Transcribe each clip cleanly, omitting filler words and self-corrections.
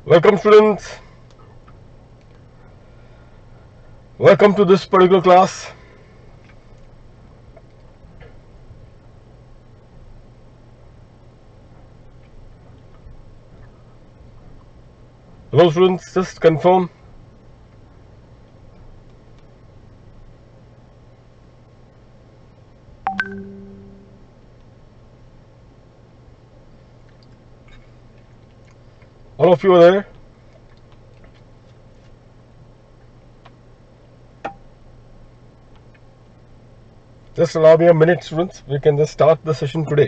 Welcome students, welcome to this particular class. Hello students, just confirm. All of you are there. Just allow me a minute students, we can just start the session today.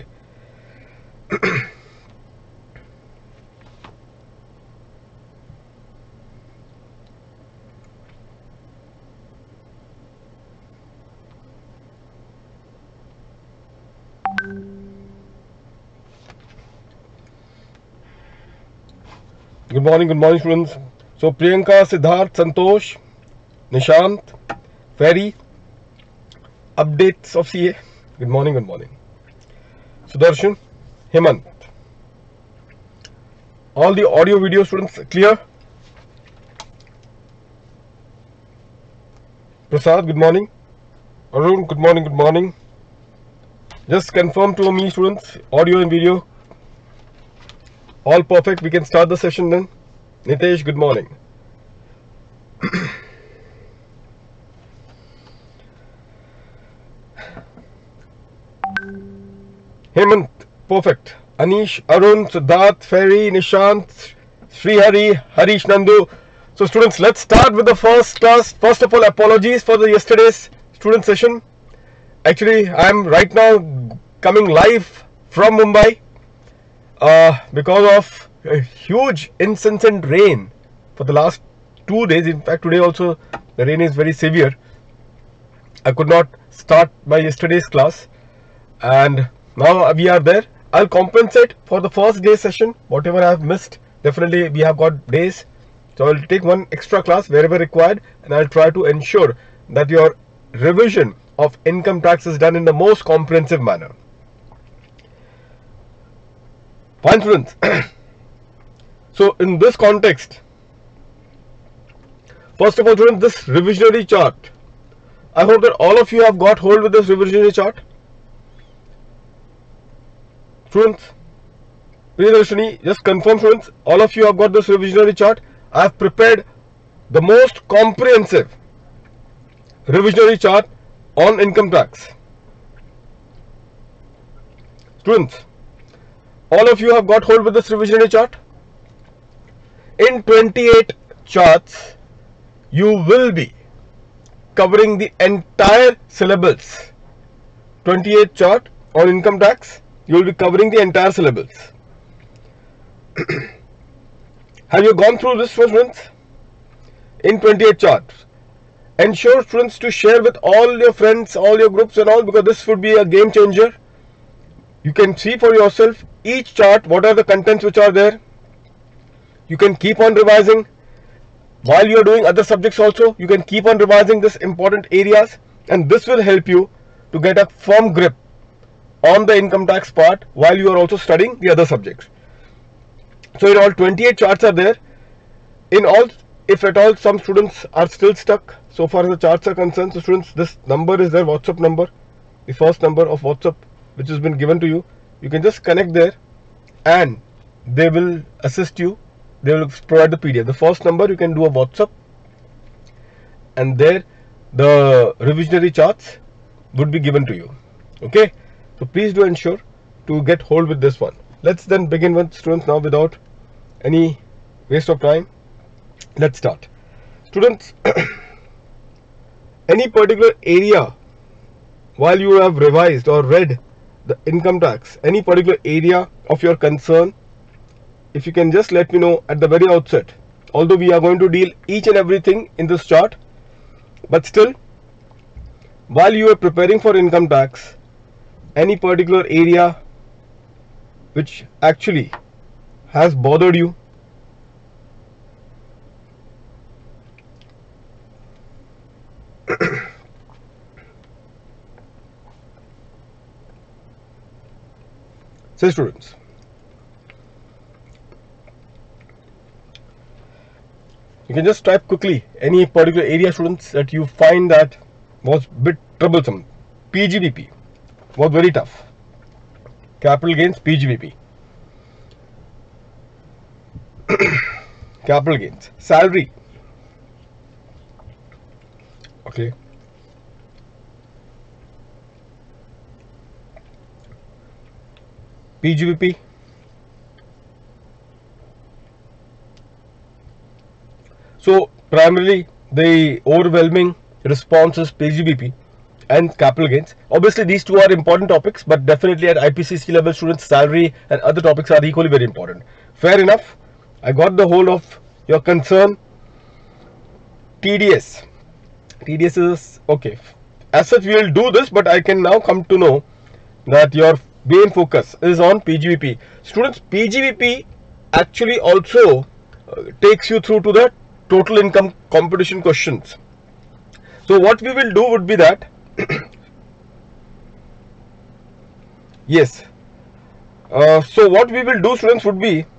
Good morning students. So Priyanka, Siddharth, Santosh, Nishant, Ferry, updates of CA. Good morning. Sudarshan, Hemant. All the audio video students clear? Prasad, good morning. Arun, good morning. Just confirm to me students, audio and video. All perfect, we can start the session then. Nitesh, good morning. Hemant, perfect. Anish, Arun, Siddharth, Ferry, Nishant, Srihari, Harish, Nandu. So students, let's start with the first class. First of all, apologies for the yesterday's student session. Actually, I am right now coming live from Mumbai because of a huge incessant rain for the last 2 days. In fact, today also the rain is very severe. I could not start my yesterday's class, and now we are there. I'll compensate for the first day session, whatever I have missed. Definitely we have got days, so I'll take one extra class wherever required, and I'll try to ensure that your revision of income tax is done in the most comprehensive manner. Fine students. So in this context, first of all students, this revisionary chart, I hope that all of you have got hold with this revisionary chart. Students, Priyadarshini, just confirm students, all of you have got this revisionary chart. I have prepared the most comprehensive revisionary chart on income tax. Students, all of you have got hold with this revisionary chart. In 28 charts, you will be covering the entire syllabus. 28 chart on income tax, you will be covering the entire syllabus. Have you gone through this one, students? In 28 charts. Ensure students to share with all your friends, all your groups and all, because this would be a game changer. You can see for yourself each chart what are the contents which are there. You can keep on revising while you are doing other subjects also. You can keep on revising this important areas, and this will help you to get a firm grip on the income tax part while you are also studying the other subjects. So in all 28 charts are there. In all, if at all some students are still stuck so far as the charts are concerned, so students, this number is their WhatsApp number, the first number of WhatsApp which has been given to you. You can just connect there and they will assist you. They will provide the PDF. The first number, you can do a WhatsApp, and there the revisionary charts would be given to you. Okay, so please do ensure to get hold with this one. Let's then begin with students now without any waste of time. Let's start. Students, any particular area while you have revised or read the income tax, any particular area of your concern, if you can just let me know at the very outset. Although we are going to deal each and everything in this chart, but still, while you are preparing for income tax, any particular area which actually has bothered you, say students. You can just type quickly any particular area, students, that you find that was a bit troublesome. PGBP was very tough. Capital gains, PGBP. Capital gains, salary. Okay. PGBP. So primarily the overwhelming response is PGBP and capital gains. Obviously these two are important topics, but definitely at IPCC level, students, salary and other topics are equally very important. Fair enough. I got the whole of your concern. TDS. TDS is okay. As such, we will do this, but I can now come to know that your main focus is on PGBP. Students, PGBP actually also takes you through to the total income competition questions. So what we will do would be that yes. So what we will do, students, would be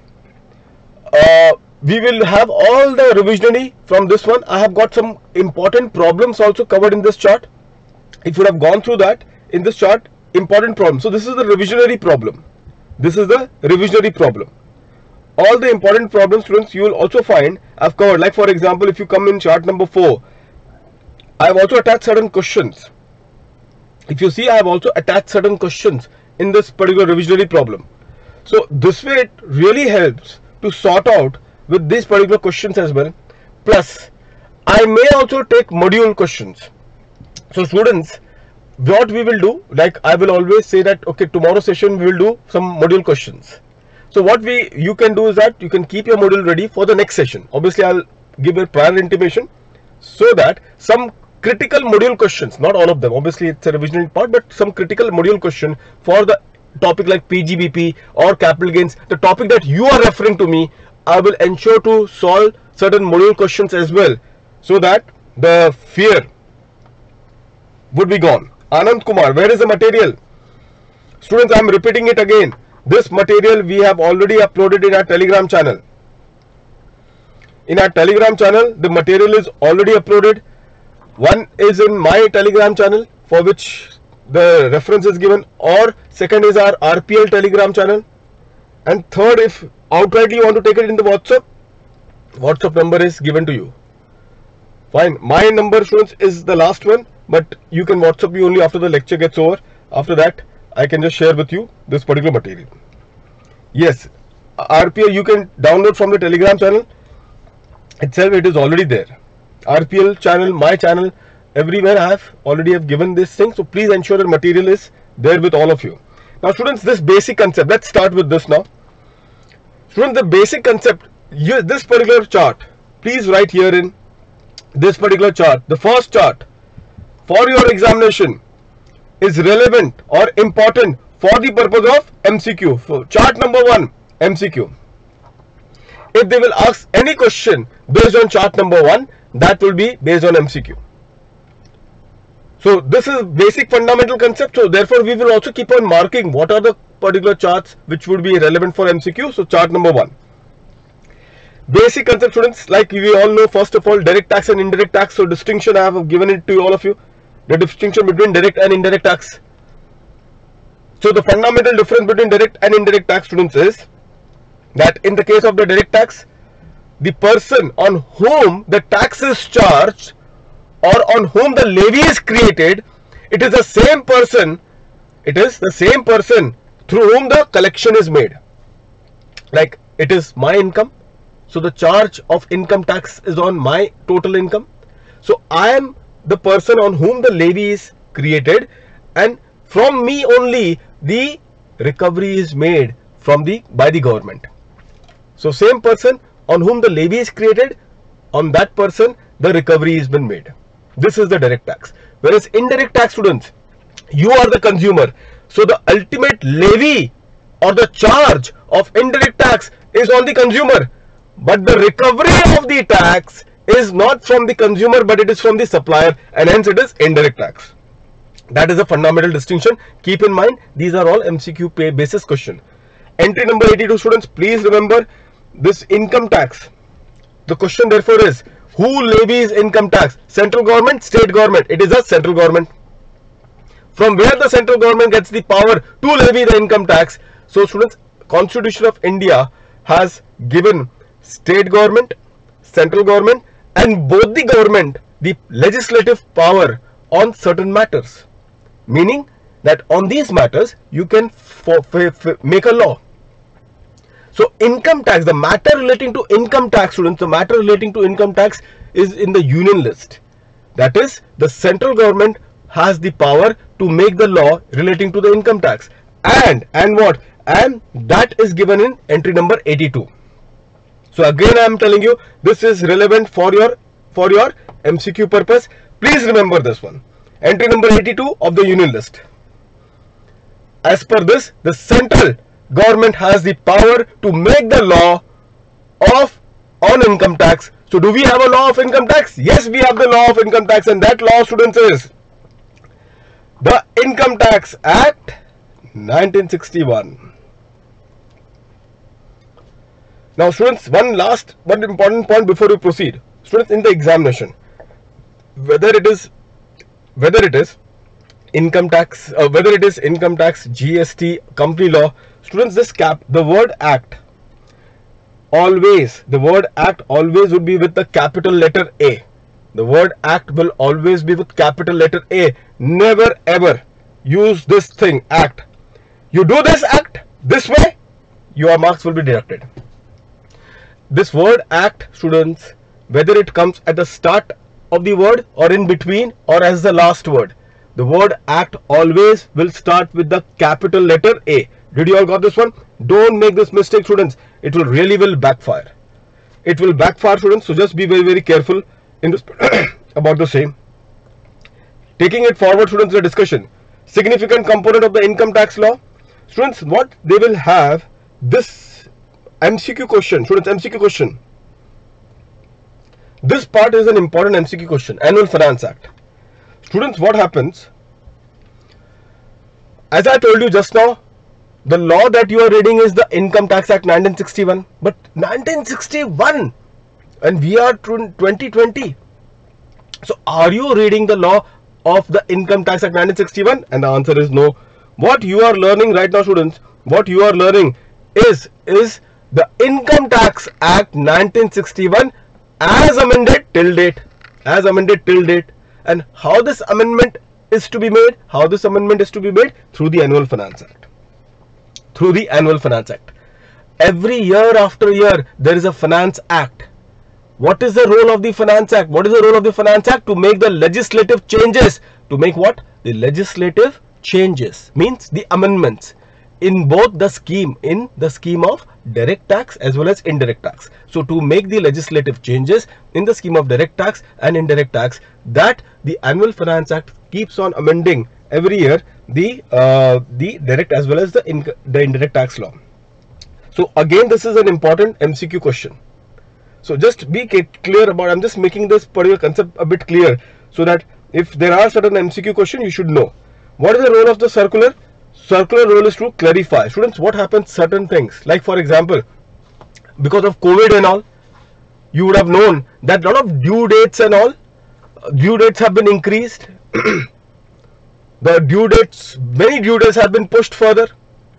we will have all the revisionary from this one. I have got some important problems also covered in this chart. If you have gone through that in this chart, important problem. So this is the revisionary problem. This is the revisionary problem. All the important problems, students, you will also find I've covered. Like for example, if you come in chart number 4, I have also attached certain questions. If you see, I have also attached certain questions in this particular revisionary problem. So this way it really helps to sort out with these particular questions as well. Plus, I may also take module questions. So students, what we will do, like I will always say that okay, tomorrow session we will do some module questions. So what you can do is that you can keep your module ready for the next session. Obviously I'll give a prior intimation so that some critical module questions, not all of them, obviously it's a revisionary part, but some critical module question for the topic like PGBP or capital gains, the topic that you are referring to me, I will ensure to solve certain module questions as well, so that the fear would be gone. Anand Kumar, where is the material? Students, I am repeating it again. This material we have already uploaded in our Telegram channel. In our Telegram channel, the material is already uploaded. One is in my Telegram channel, for which the reference is given, or second is our RPL Telegram channel, and third, if outrightly you want to take it in the WhatsApp number is given to you. Fine. My number, students, is the last one, but you can WhatsApp me only after the lecture gets over. After that, I can just share with you this particular material. Yes, RPL you can download from the Telegram channel itself. It is already there. RPL channel, my channel, everywhere I have already given this thing. So please ensure that material is there with all of you. Now students, this basic concept, let's start with this now. Students, the basic concept, this particular chart, please write here in this particular chart, the first chart for your examination is relevant or important for the purpose of MCQ. So chart number 1, MCQ. If they will ask any question based on chart number 1, that will be based on MCQ. So this is basic fundamental concept. So therefore we will also keep on marking what are the particular charts which would be relevant for MCQ. So chart number 1. Basic concept, students, like we all know, first of all, direct tax and indirect tax. So distinction I have given it to all of you. The distinction between direct and indirect tax. So the fundamental difference between direct and indirect tax, students, is that in the case of the direct tax, the person on whom the tax is charged or on whom the levy is created, it is the same person, through whom the collection is made. Like it is my income, so the charge of income tax is on my total income. So I am the person on whom the levy is created, and from me only the recovery is made by the government. So same person on whom the levy is created, on that person the recovery has been made. This is the direct tax. Whereas indirect tax, students, you are the consumer. So the ultimate levy or the charge of indirect tax is on the consumer, but the recovery of the tax is not from the consumer, but it is from the supplier, and hence it is indirect tax. That is a fundamental distinction. Keep in mind, these are all MCQ pay basis question. Entry number 82, students, please remember this income tax. The question therefore is, who levies income tax? Central government, state government? It is the central government. From where the central government gets the power to levy the income tax? So students, Constitution of India has given state government, central government, and both the government the legislative power on certain matters, meaning that on these matters you can make a law. So income tax, the matter relating to income tax, students, the matter relating to income tax is in the union list. That is, the central government has the power to make the law relating to the income tax, and what, and that is given in entry number 82. So again I am telling you, this is relevant for your MCQ purpose. Please remember this one. Entry number 82 of the union list. As per this, the central government has the power to make the law on income tax. So do we have a law of income tax? Yes, we have the law of income tax, and that law, students, is the Income Tax Act 1961. Now students, one important point before we proceed. Students, in the examination, whether it is income tax, whether it is income tax, GST, company law, students, the word act always would be with the capital letter A. The word act will always be with capital letter A. Never ever use this thing, act. You do this act this way, your marks will be deducted. This word act, students, whether it comes at the start of the word or in between or as the last word, the word act always will start with the capital letter A. Did you all got this one? Don't make this mistake, students. It will backfire. It will backfire, students. So just be very, very careful in this about the same. Taking it forward, students, the discussion. Significant component of the income tax law. Students, what they will have, this MCQ question. Students, MCQ question. This part is an important MCQ question. Annual Finance Act. Students, what happens? As I told you just now, the law that you are reading is the Income Tax Act 1961. But 1961, and we are 2020. So are you reading the law of the Income Tax Act 1961? And the answer is no. What you are learning right now, students, what you are learning is the Income Tax Act 1961 as amended till date. As amended till date. And how this amendment is to be made? How this amendment is to be made? Through the Annual Finance Act. Through the Annual Finance Act. Every year after year, there is a Finance Act. What is the role of the Finance Act? What is the role of the Finance Act? To make the legislative changes. To make what? The legislative changes. Means the amendments in both the scheme, of direct tax as well as indirect tax. So to make the legislative changes in the scheme of direct tax and indirect tax, that the Annual Finance Act keeps on amending every year the direct as well as the indirect tax law. So again, this is an important MCQ question. So just be clear about, I'm just making this particular concept a bit clear so that if there are certain MCQ questions, you should know. What is the role of the circular? Circular role is to clarify. Students, what happens, certain things, like for example, because of COVID and all, you would have known that a lot of due dates and all, due dates have been increased. The due dates, many due dates have been pushed further.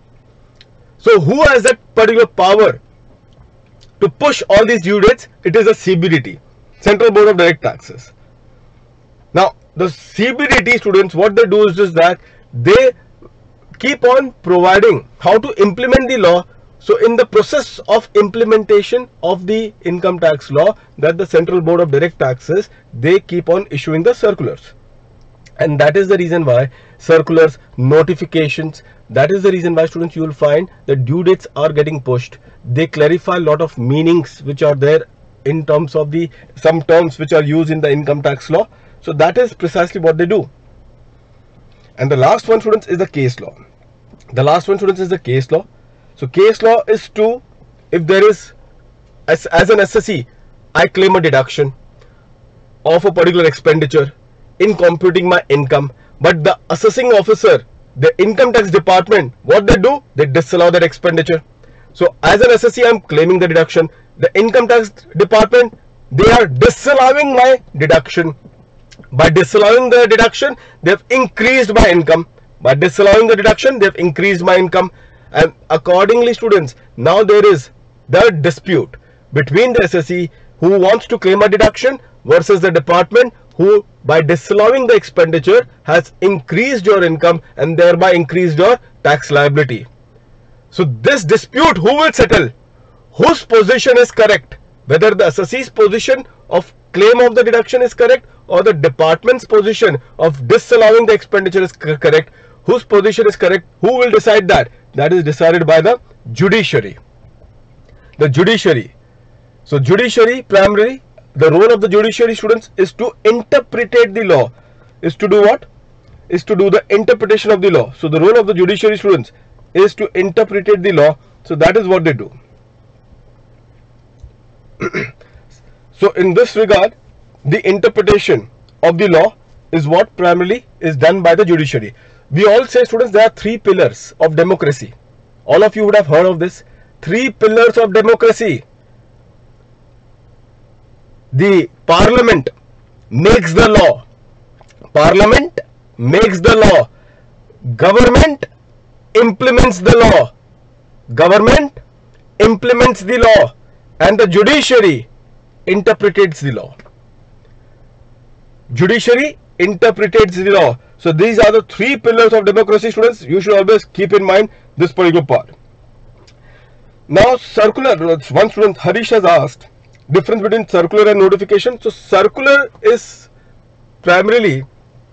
So who has that particular power to push all these due dates? It is a CBDT, Central Board of Direct Taxes. Now the CBDT, students, what they do is just that they keep on providing how to implement the law. So in the process of implementation of the income tax law, that the Central Board of Direct Taxes, they keep on issuing the circulars. And that is the reason why circulars, notifications, that is the reason why, students, you will find that due dates are getting pushed. They clarify a lot of meanings which are there in terms of some terms which are used in the income tax law. So that is precisely what they do. And the last one, students, is the case law. The last one, students, is the case law. So case law is to, if there is, as an assessee, I claim a deduction of a particular expenditure in computing my income, but the assessing officer, the income tax department, what they do? They disallow that expenditure. So as an assessee, I am claiming the deduction. the income tax department, they are disallowing my deduction. By disallowing the deduction, they have increased my income. By disallowing the deduction, they have increased my income. And accordingly, students, now there is the dispute between the assessee who wants to claim a deduction versus the department who, by disallowing the expenditure, has increased your income and thereby increased your tax liability. So this dispute, who will settle? Whose position is correct? Whether the assessee's position of claim of the deduction is correct or the department's position of disallowing the expenditure is correct. Whose position is correct? Who will decide that? That is decided by the judiciary. The judiciary. So judiciary, primarily, the role of the judiciary, students, is to interpret the law. Is to do what? Is to do the interpretation of the law. So the role of the judiciary, students, is to interpret the law. So that is what they do. So in this regard, the interpretation of the law is what primarily is done by the judiciary. We all say, students, there are three pillars of democracy. All of you would have heard of this. Three pillars of democracy. The parliament makes the law. Parliament makes the law. Government implements the law. Government implements the law. And the judiciary interprets the law. Judiciary interprets the law. So these are the three pillars of democracy, students. You should always keep in mind this particular part. Now circular, one student Harish has asked difference between circular and notification. So circular is primarily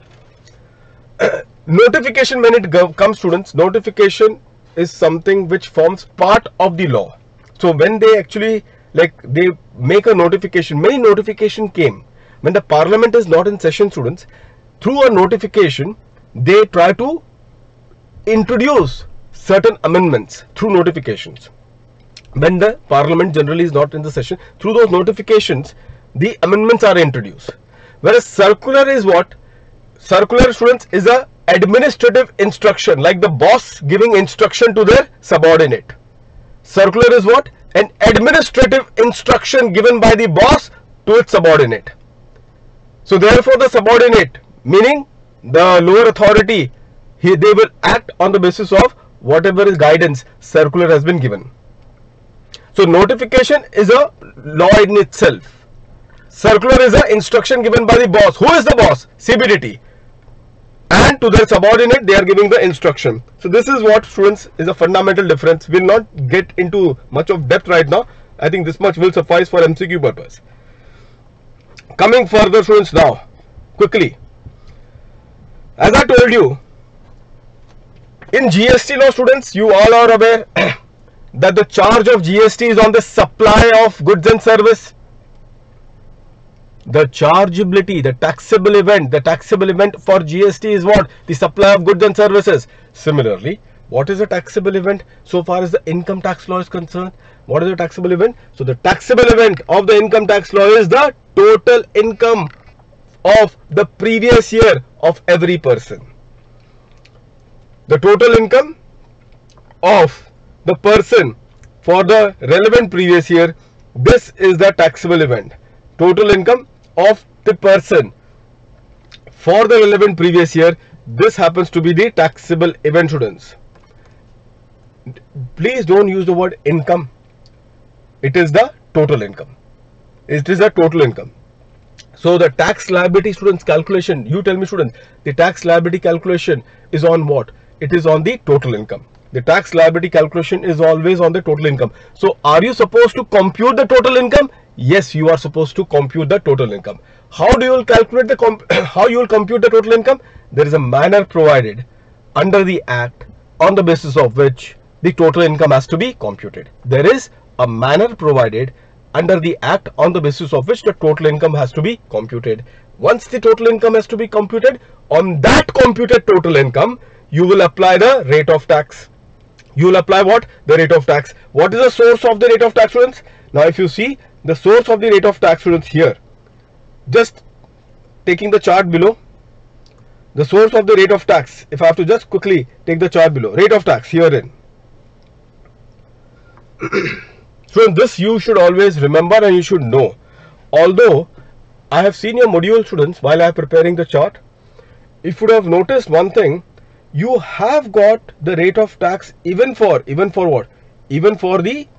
notification. When it comes, students, notification is something which forms part of the law. So when they actually they make a notification, many notification came when the parliament is not in session, students. Through a notification, they try to introduce certain amendments through notifications. When the parliament generally is not in the session, through those notifications, the amendments are introduced. Whereas circular is what? Circular, students, is a administrative instruction, like the boss giving instruction to their subordinate. Circular is what? An administrative instruction given by the boss to its subordinate. So therefore the subordinate, meaning the lower authority, they will act on the basis of whatever is guidance circular has been given. So notification is a law in itself. Circular is an instruction given by the boss. Who is the boss? CBDT. And to their subordinate, they are giving the instruction. So this is what, students, is a fundamental difference. We will not get into much of depth right now. I think this much will suffice for MCQ purpose. Coming further, students, now quickly, as I told you, in GST law, students, you all are aware that the charge of GST is on the supply of goods and service. The chargeability, the taxable event for GST is what? The supply of goods and services. Similarly, what is a taxable event so far as the income tax law is concerned? What is a taxable event? So the taxable event of the income tax law is the total income of the previous year of every person. The total income of the person for the relevant previous year, this is the taxable event. Total income of the person for the relevant previous year, this happens to be the taxable event, students. Please don't use the word income. It is the total income. It is the total income. So the tax liability, students, calculation, you tell me, students, the tax liability calculation is on what? It is on the total income. The tax liability calculation is always on the total income. So are you supposed to compute the total income? Yes, you are supposed to compute the total income. How do you calculate the how you will compute the total income? There is a manner provided under the Act on the basis of which the total income has to be computed. There is a manner provided under the Act on the basis of which the total income has to be computed. Once the total income has to be computed, on that computed total income, you will apply the rate of tax. You will apply what? The rate of tax. What is the source of the rate of tax, students? Now if you see the source of the rate of tax, students, here, just taking the chart below, the source of the rate of tax, if I have to just quickly take the chart below, rate of tax herein. So this you should always remember and you should know. Although I have seen your module, students, while I am preparing the chart, if you would have noticed one thing, you have got the rate of tax even for what? Even for the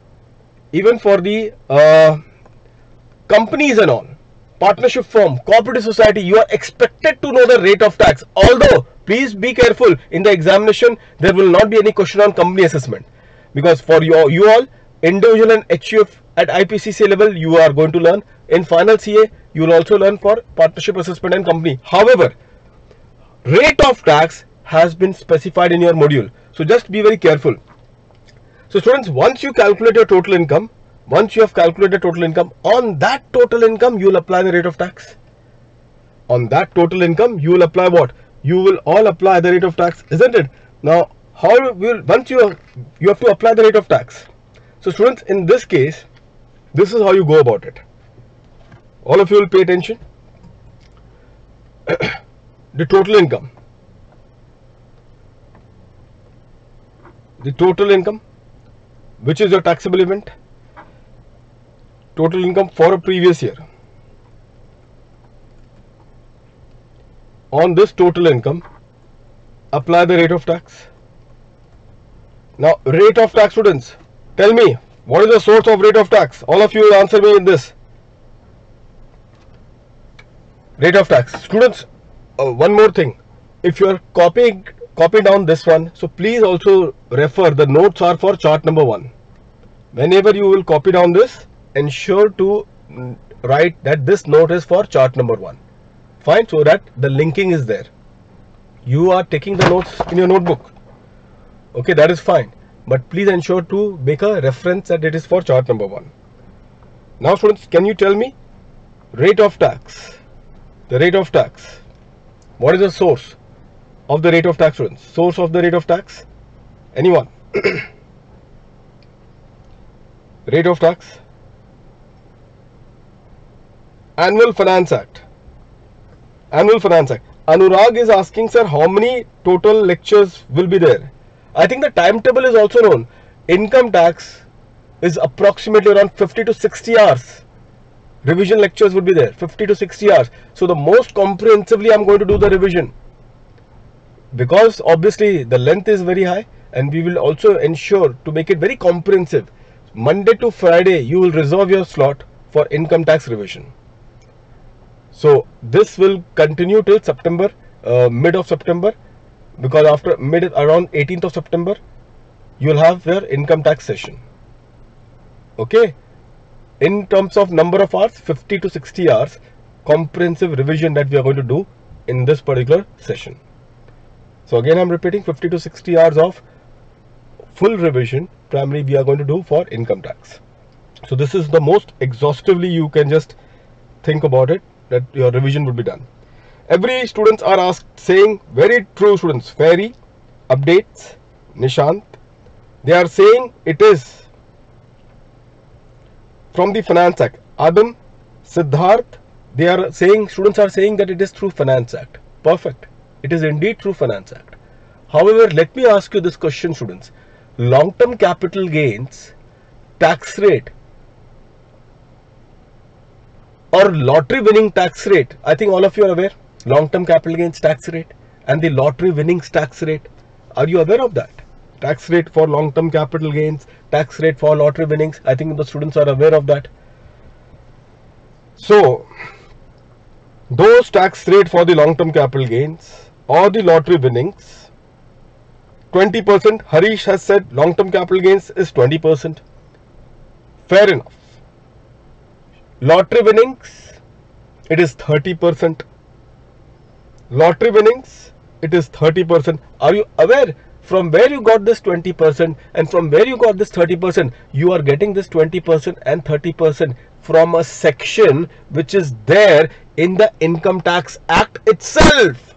companies and all, partnership firm, cooperative society, you are expected to know the rate of tax. Although please be careful, in the examination there will not be any question on company assessment, because for you all individual and HUF at IPCC level you are going to learn. In final CA you will also learn for partnership assessment and company. However, rate of tax has been specified in your module, so just be very careful. So students, once you calculate your total income, once you have calculated total income, on that total income you will apply the rate of tax. On that total income you will apply what? You will all apply the rate of tax, isn't it? Now how will, once you have to apply the rate of tax. So students, in this case, this is how you go about it. All of you will pay attention. The total income. The total income, which is your taxable event. Total income for a previous year. On this total income, apply the rate of tax. Now, rate of tax, students, tell me, what is the source of rate of tax? All of you will answer me in this. Rate of tax. Students, one more thing. If you are copying down this one, so please also refer, the notes are for chart number 1. Whenever you will copy down this, ensure to write that this note is for chart number 1. Fine, so that the linking is there. You are taking the notes in your notebook. Okay, that is fine. But please ensure to make a reference that it is for chart number 1. Now students, can you tell me rate of tax? The rate of tax. What is the source of the rate of tax, students? Source of the rate of tax? Anyone? Rate of tax. Annual Finance Act. Annual Finance Act. Anurag is asking, sir, how many total lectures will be there? I think the timetable is also known. Income tax is approximately around 50 to 60 hours. Revision lectures would be there, 50 to 60 hours. So the most comprehensively I am going to do the revision, because obviously the length is very high, and we will also ensure to make it very comprehensive. Monday to Friday you will reserve your slot for income tax revision. So this will continue till September, mid of September, because after around 18th of September you will have your income tax session. Okay, in terms of number of hours, 50 to 60 hours comprehensive revision that we are going to do in this particular session. So again I am repeating, 50 to 60 hours of full revision primarily we are going to do for income tax. So this is the most exhaustively you can just think about it, that your revision would be done. Every students are asked, saying very true, students. Fairy, updates, Nishant, they are saying it is from the Finance Act. Adam, Siddharth, they are saying, students are saying that it is through Finance Act. Perfect. It is indeed through Finance Act. However, let me ask you this question, students. Long-term capital gains tax rate or lottery winning tax rate, I think all of you are aware, long-term capital gains tax rate and the lottery winnings tax rate. Are you aware of that? Tax rate for long-term capital gains, tax rate for lottery winnings. I think the students are aware of that. So those tax rate for the long-term capital gains or the lottery winnings, 20%. Harish has said long-term capital gains is 20%. Fair enough. Lottery winnings, it is 30%. Lottery winnings, it is 30%. Are you aware from where you got this 20% and from where you got this 30%? You are getting this 20% and 30% from a section which is there in the Income Tax Act itself.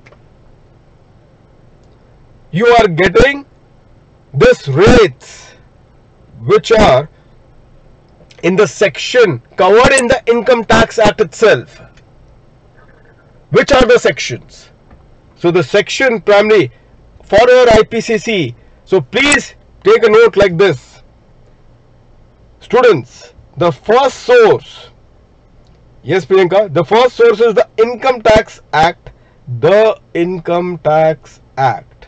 You are getting this rates which are in the section covered in the Income Tax Act itself. Which are the sections? So the section primarily for your IPCC. So please take a note like this. Students, the first source, yes Priyanka, the first source is the Income Tax Act. The Income Tax Act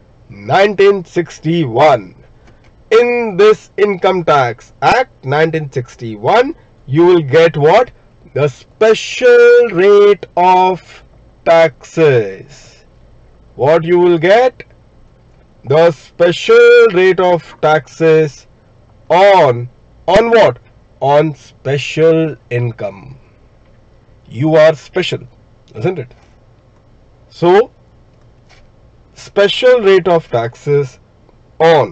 1961. In this Income Tax Act 1961, you will get what? The special rate of taxes. What you will get? The special rate of taxes on what? On special income. You are special, isn't it? So, special rate of taxes on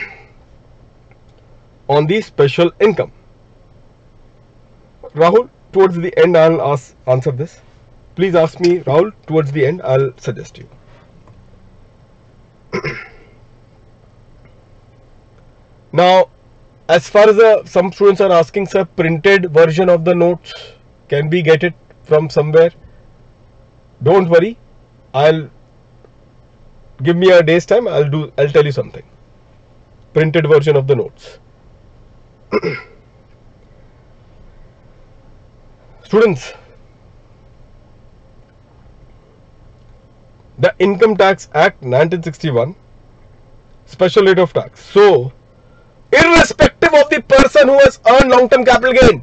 on the special income. Rahul, towards the end I'll answer this. Please ask me, Rahul, towards the end I'll suggest you. Now, as far as some students are asking, sir, printed version of the notes, can we get it from somewhere? Don't worry, I'll give me a day's time. I'll tell you something. Printed version of the notes. Students, the Income Tax Act 1961, special rate of tax. So, irrespective of the person who has earned long-term capital gain,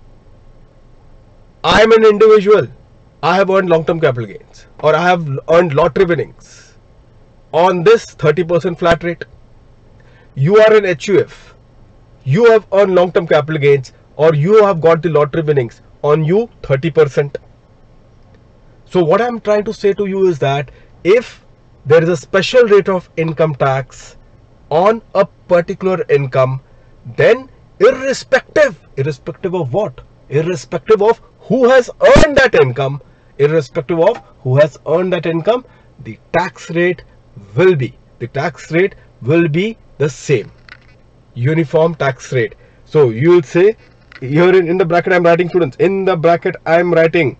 I am an individual, I have earned long-term capital gains, or I have earned lottery winnings on this 30% flat rate. You are an HUF, you have earned long-term capital gains, or you have got the lottery winnings on you 30%. So what I am trying to say to you is that if there is a special rate of income tax on a particular income, then irrespective of what? Irrespective of who has earned that income, the tax rate will be the same, uniform tax rate. So you will say here in the bracket I am writing, students, in the bracket I am writing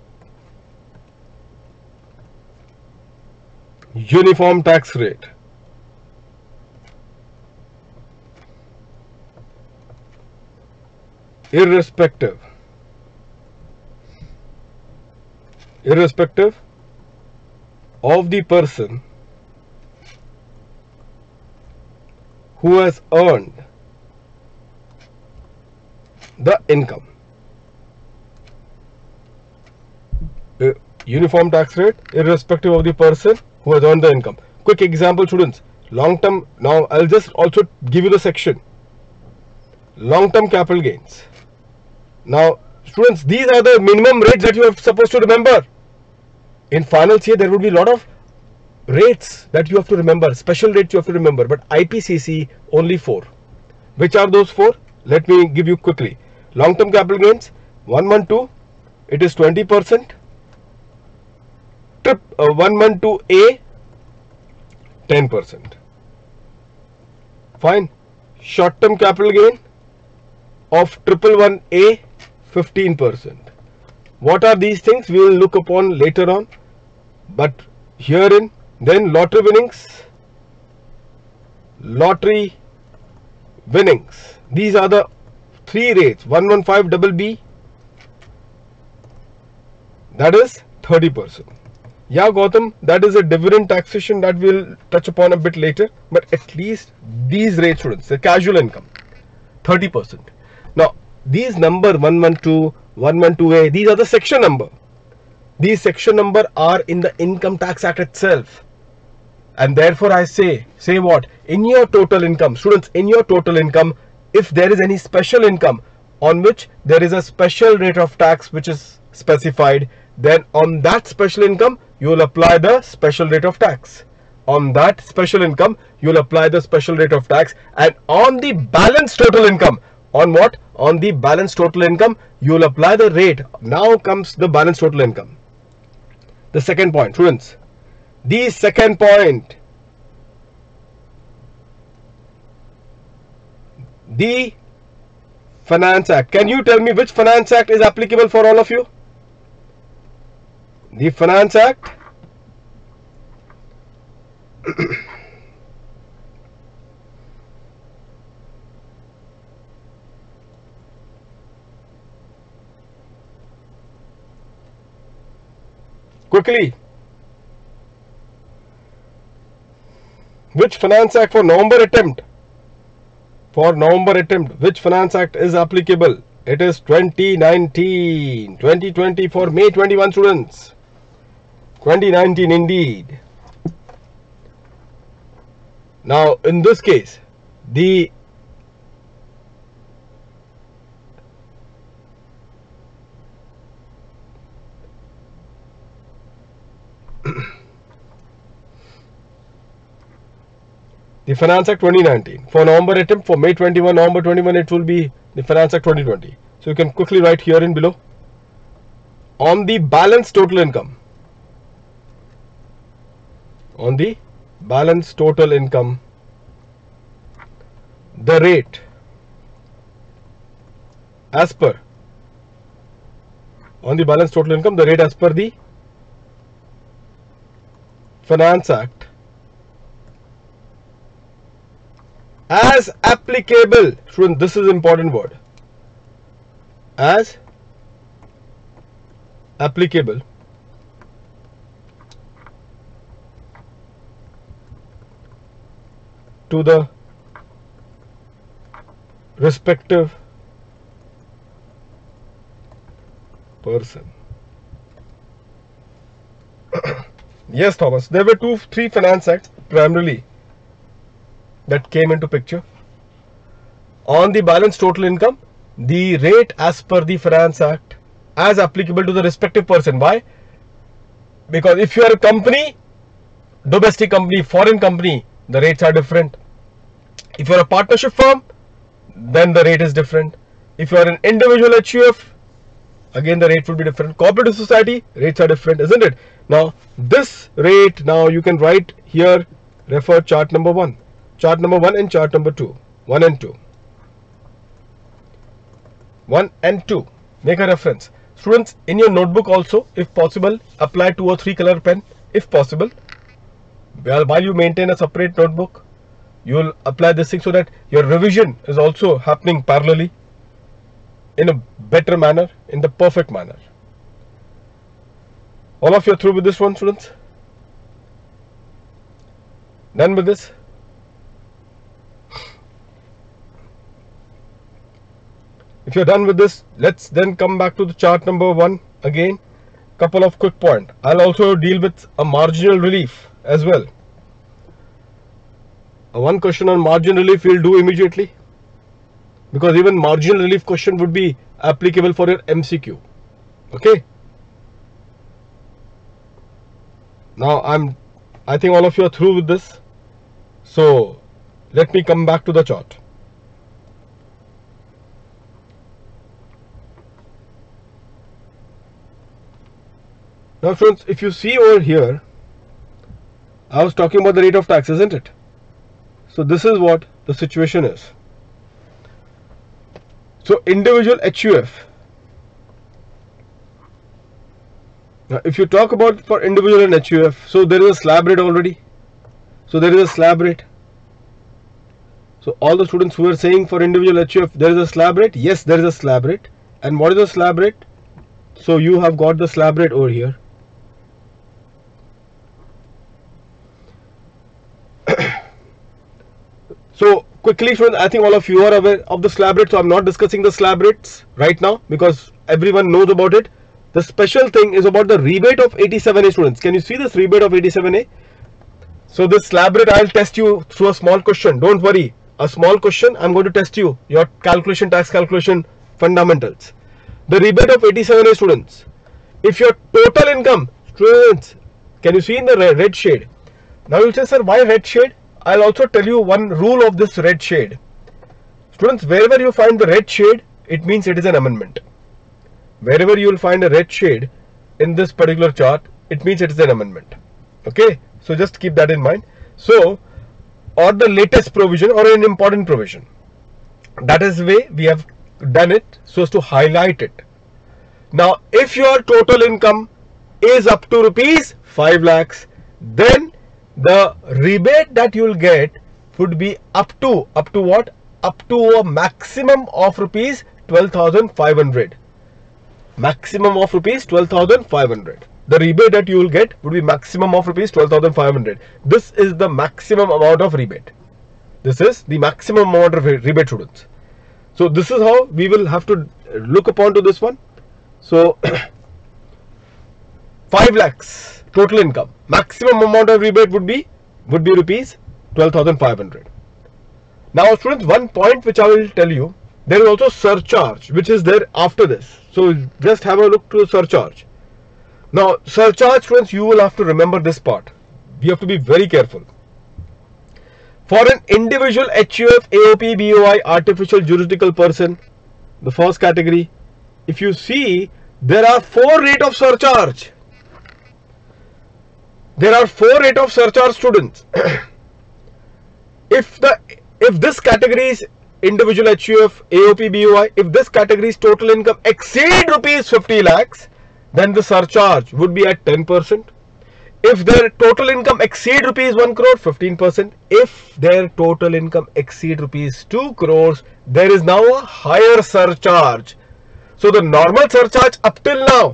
uniform tax rate. Irrespective of the person who has earned the income. Uniform tax rate irrespective of the person who has earned the income. Quick example, students. Long term, now I'll just also give you the section. Long term capital gains. Now students, these are the minimum rates that you are supposed to remember. In final CA there would be a lot of rates that you have to remember, special rates you have to remember, but IPCC only 4. Which are those 4? Let me give you quickly. Long term capital gains 112, it is 20%. 112A 10%. Fine. Short term capital gain of 111A 15%. What are these things? We will look upon later on. But herein, then lottery winnings. These are the 3 rates. 115BB, that is 30%. Yeah, Gautam, that is a dividend taxation that we'll touch upon a bit later. But at least these rates, students, the casual income, 30%. Now, these number 112, 112A, these are the section number. These section number are in the Income Tax Act itself. And therefore I say what? In your total income, students, in your total income, if there is any special income on which there is a special rate of tax which is specified, then on that special income you will apply the special rate of tax. On that special income you will apply the special rate of tax, and on the balance total income, on what? On the balance total income you will apply the rate. Now comes the balance total income. The second point, students, the second point, the Finance Act. Can you tell me which Finance Act is applicable for all of you? The Finance Act. quickly. Which Finance Act for November attempt? For November attempt, which Finance Act is applicable? It is 2019. 2020 for May 21 students. 2019 indeed. Now in this case, the Finance Act 2019 for November attempt, for May 21, November 21 it will be the Finance Act 2020. So you can quickly write here in below. On the balance total income, on the balance total income, the rate as per, on the balance total income, the rate as per the Finance Act as applicable, student, this is important word, as applicable to the respective person. Yes, Thomas, there were three Finance Acts primarily that came into picture. On the balance total income, the rate as per the Finance Act as applicable to the respective person. Why? Because if you are a company, domestic company, foreign company, the rates are different. If you are a partnership firm, then the rate is different. If you are an individual HUF, again the rate will be different. Cooperative society, rates are different, isn't it? Now this rate, now you can write here, refer chart number 1. Chart number 1 and chart number 2. 1 and 2. 1 and 2. Make a reference. Students, in your notebook also, if possible, apply 2 or 3 color pen, if possible. While you maintain a separate notebook, you will apply this thing so that your revision is also happening parallelly in a better manner, in the perfect manner. All of you are through with this one, students? Done with this? If you're done with this, let's then come back to the chart number 1 again. Couple of quick points. I'll also deal with a marginal relief as well. One question on margin relief we'll do immediately, because even marginal relief question would be applicable for your MCQ. Okay. Now I think all of you are through with this. So let me come back to the chart. Now friends, if you see over here, I was talking about the rate of tax, isn't it? So this is what the situation is. So individual HUF. Now if you talk about for individual and HUF, so there is a slab rate already. So there is a slab rate. So all the students who are saying for individual HUF there is a slab rate, yes, there is a slab rate. And what is the slab rate? So you have got the slab rate over here. So quickly, friends, I think all of you are aware of the slab rate, so I'm not discussing the slab rates right now because everyone knows about it. The special thing is about the rebate of 87A, students. Can you see this rebate of 87A? So this slab rate, I'll test you through a small question. Don't worry, a small question. I'm going to test you your calculation, tax calculation fundamentals. The rebate of 87A, students. If your total income, students, can you see in the red shade? Now you'll say, sir, why red shade? I'll also tell you one rule of this red shade. Students, wherever you find the red shade, it means it is an amendment. Wherever you will find a red shade in this particular chart, it means it is an amendment. Okay, so just keep that in mind. So, or the latest provision or an important provision. That is the way we have done it so as to highlight it. Now, if your total income is up to rupees 5 lakhs, then the rebate that you will get would be up to what? Up to a maximum of rupees 12,500. Maximum of rupees 12,500. the rebate that you will get would be maximum of rupees 12,500. This is the maximum amount of rebate. This is the maximum amount of rebate, students. So this is how we will have to look upon to this one. So 5 lakhs total income, maximum amount of rebate would be rupees 12,500. Now students, one point which I will tell you, there is also surcharge which is there after this. So just have a look to the surcharge. Now surcharge, students, you will have to remember this part. We have to be very careful. For an individual HUF, AOP, BOI, artificial juridical person, the first category, if you see, there are 4 rate of surcharge. There are 4 rate of surcharge, students. If this category is individual HUF, AOP, BOI, if this category's total income exceed rupees 50 lakhs, then the surcharge would be at 10%. If their total income exceed rupees 1 crore, 15%. If their total income exceed rupees 2 crores, there is now a higher surcharge. So the normal surcharge up till now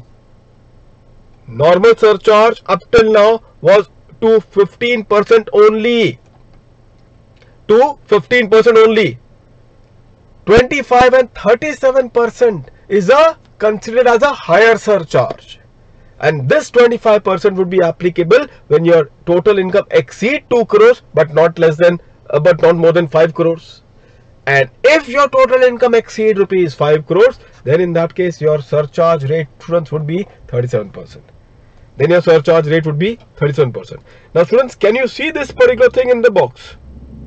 was to 15% only. To 15% only. 25 and 37% is considered as a higher surcharge. And this 25% would be applicable when your total income exceed 2 crores but not more than 5 crores. And if your total income exceed rupees 5 crores, then in that case your surcharge rate, students, would be 37%. Then your surcharge rate would be 37%. Now students, can you see this particular thing in the box?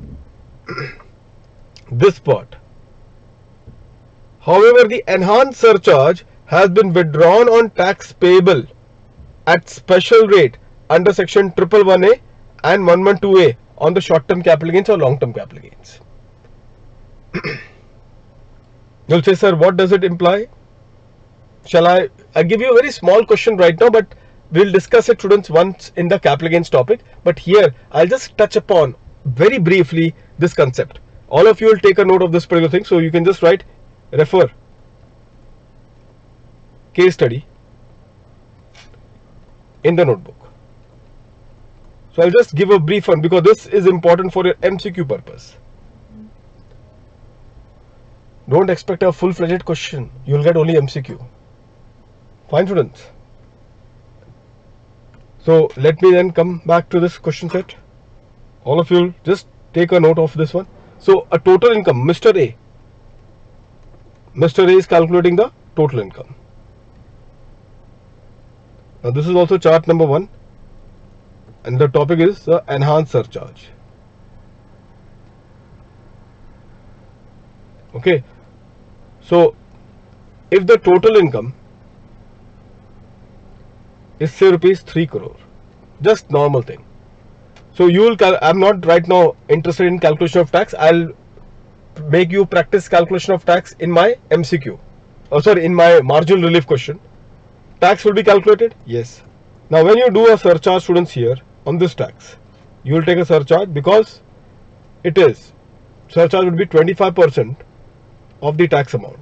This part. However, the enhanced surcharge has been withdrawn on tax payable at special rate under section 111A and 112A on the short-term capital gains or long-term capital gains. You'll say, sir, what does it imply? Shall I give you a very small question right now, but we'll discuss it, students, once in the capital gains topic. But here I'll just touch upon very briefly this concept. All of you will take a note of this particular thing, so you can just write, refer, case study in the notebook. So I'll just give a brief one because this is important for your MCQ purpose. Don't expect a full-fledged question. You will get only MCQ. Fine, students. So let me then come back to this question set. All of you just take a note of this one. So a total income, Mr. A. Mr. A is calculating the total income. Now this is also chart number 1 and the topic is the enhanced surcharge. Okay, so if the total income is say rupees 3 crore, just normal thing. So you will, I'm not right now interested in calculation of tax. I'll make you practice calculation of tax in my MCQ. In my marginal relief question. Tax will be calculated? Yes. Now when you do a surcharge, students, here on this tax, you will take a surcharge because surcharge would be 25% of the tax amount.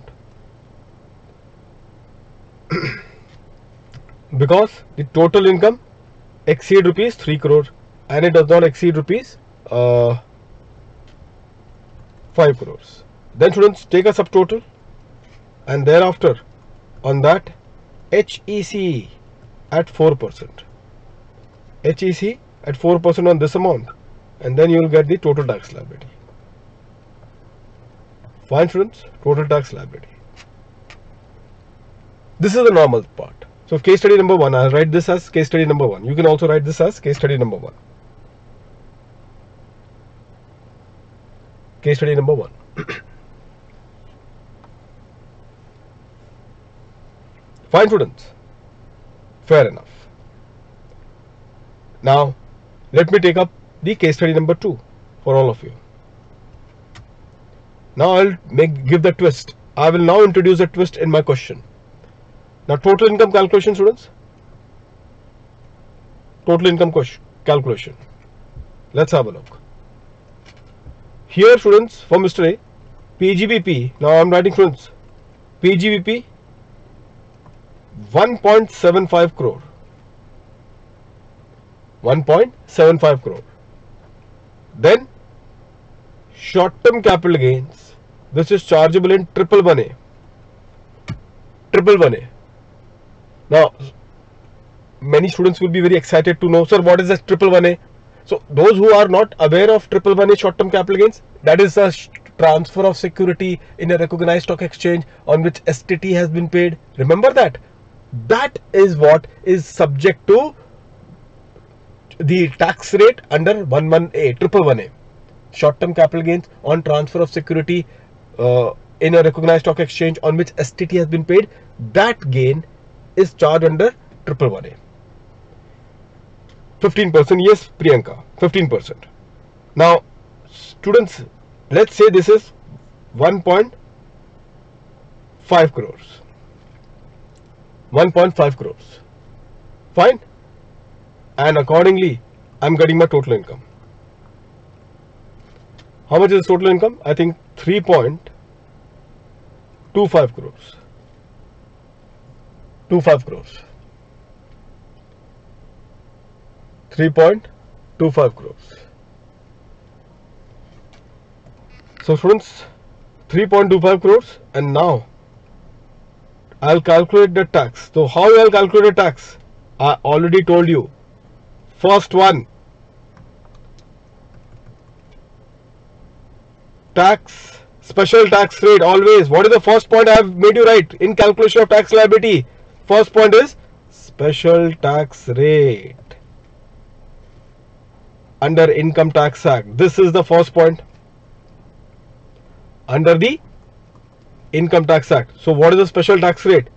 Because the total income exceed rupees 3 crore and it does not exceed rupees 5 crores. Then students, take a subtotal and thereafter on that HEC at 4%. HEC at 4% on this amount, and then you will get the total tax liability. Fine, students, total tax liability. This is the normal part. So case study number 1, I'll write this as case study number 1. You can also write this as case study number 1. Case study number 1. Fine, students. Fair enough. Now, let me take up the case study number 2 for all of you. Now, I'll give the twist. I will now introduce a twist in my question. Now, total income calculation, students. Total income calculation. Let's have a look. Here, students, for Mr. A, PGBP. Now, I'm writing, students, PGBP 1.75 crore. 1.75 crore. Then short-term capital gains. This is chargeable in 111A. 111A. Now, many students will be very excited to know, sir, what is this 111A? So, those who are not aware of 111A short-term capital gains, that is a transfer of security in a recognized stock exchange on which STT has been paid. Remember that? That is what is subject to the tax rate under 11A, 111A. Short-term capital gains on transfer of security in a recognized stock exchange on which STT has been paid. That gain is charged under 111A. 15%, yes, Priyanka, 15%. Now, students, let's say this is 1.5 crores. 1.5 crores. Fine. And accordingly, I'm getting my total income. How much is total income? I think 3.25 crores. 25 crores. 3.25 crores. So students, 3.25 crores, and now I'll calculate the tax. So how I'll calculate the tax? I already told you. First one, tax, special tax rate always. What is the first point I have made you write in calculation of tax liability? First point is special tax rate under Income Tax Act. This is the first point under the Income Tax Act. So what is the special tax rate?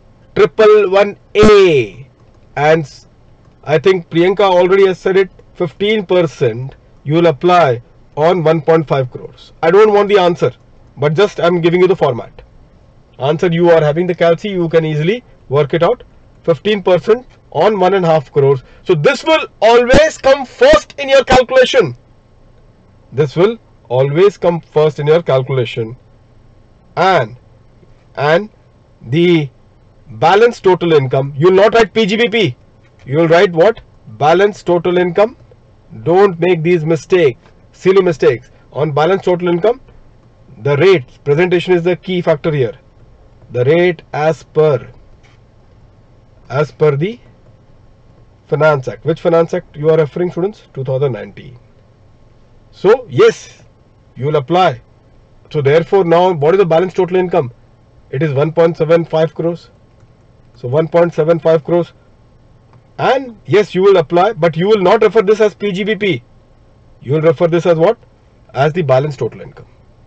111A, and I think Priyanka already has said it, 15% you will apply on 1.5 crores. I don't want the answer, but just I'm giving you the format. Answer, you are having the calci, you can easily work it out. 15% on 1.5 crores. So this will always come first in your calculation. This will always come first in your calculation. And the balance total income, you will not write PGBP. You will write what? Balance total income. Don't make these mistakes, silly mistakes. On balance total income, the rate presentation is the key factor here. The rate as per the Finance Act. Which Finance Act you are referring, students? 2019. So yes, you will apply. So therefore now what is the balance total income? It is 1.75 crores. So 1.75 crores. And yes, you will apply, but you will not refer this as PGBP. You will refer this as what? As the balance total income.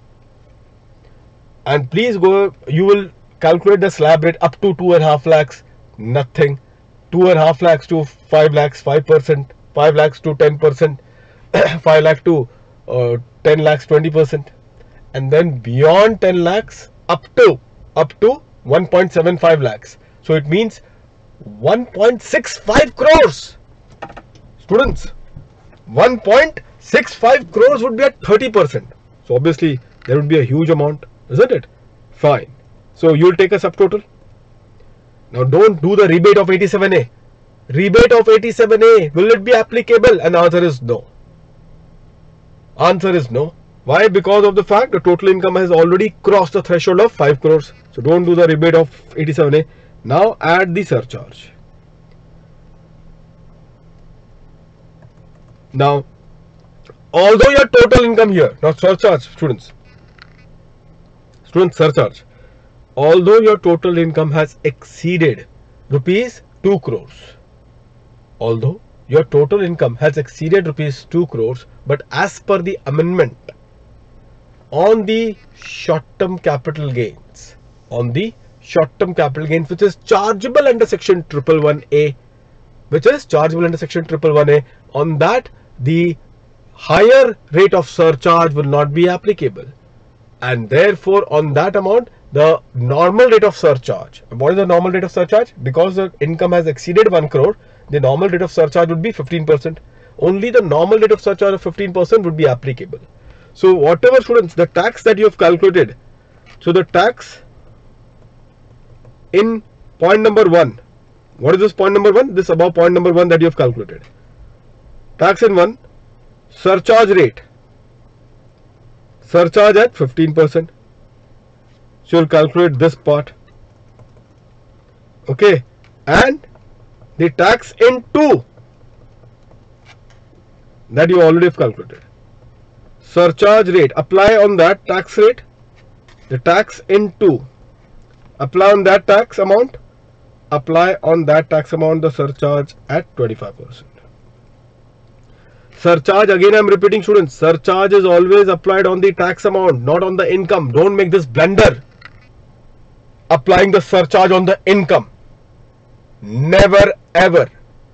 And please go, you will calculate the slab rate up to 2.5 lakhs, nothing. 2.5 lakhs to 5 lakhs, 5%, 5 lakhs to 10%, 5 lakh to 10 lakhs, 20%. And then beyond 10 lakhs up to 1.75 lakhs. So it means 1.65 crores. Students, 1.65 crores would be at 30%. So obviously there would be a huge amount, isn't it? Fine. So you will take a subtotal. Now don't do the rebate of 87A. Rebate of 87A, will it be applicable? And the answer is no. Answer is no. Why? Because of the fact the total income has already crossed the threshold of 5 crores. So don't do the rebate of 87A. Now add the surcharge. Now, although your total income here, not surcharge, students, surcharge, although your total income has exceeded rupees 2 crores, although your total income has exceeded rupees 2 crores, but as per the amendment on the short-term capital gains, which is chargeable under section 111A, on that the higher rate of surcharge will not be applicable, and therefore on that amount the normal rate of surcharge. What is the normal rate of surcharge? Because the income has exceeded 1 crore, the normal rate of surcharge would be 15%. Only the normal rate of surcharge of 15% would be applicable. So whatever, students, the tax that you have calculated, so the tax in point number 1, what is this point number 1? This above point number 1 that you have calculated. tax in 1, surcharge rate, surcharge at 15%. So you'll calculate this part. Okay, and the tax in 2 that you already have calculated. Surcharge rate, apply on that tax rate, the tax in 2, apply on that tax amount, the surcharge at 25%. Surcharge, again I am repeating students, surcharge is always applied on the tax amount, not on the income. Don't make this blunder applying the surcharge on the income. Never ever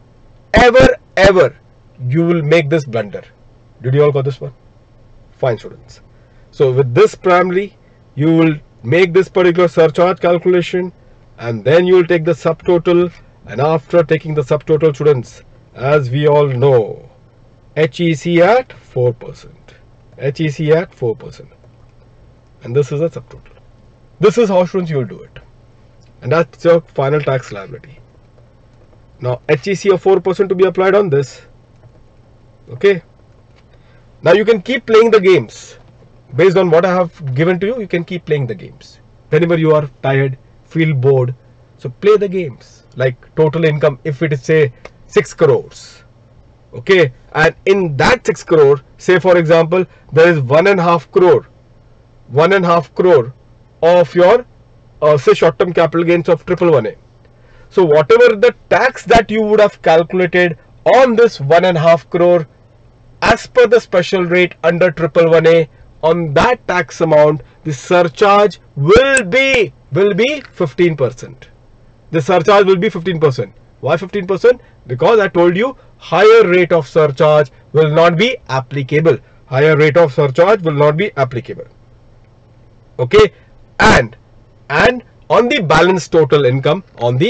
you will make this blunder. Did you all got this one? Fine students. So with this primarily you will make this particular surcharge calculation, and then you will take the subtotal, and after taking the subtotal, students, as we all know, HEC at 4%, HEC at 4%, and this is a subtotal. This is how, students, you will do it, and that's your final tax liability. Now HEC of 4% to be applied on this. Okay, now you can keep playing the games based on what I have given to you. You can keep playing the games whenever you are tired, feel bored. So play the games like total income. If it is say 6 crores, okay, and in that 6 crore, say for example, there is 1.5 crore of your say short-term capital gains of 111A. So whatever the tax that you would have calculated on this 1.5 crore as per the special rate under 111A, on that tax amount the surcharge will be 15%. The surcharge will be 15%. Why 15%? Because I told you higher rate of surcharge will not be applicable. Higher rate of surcharge will not be applicable. Okay, and on the balance total income,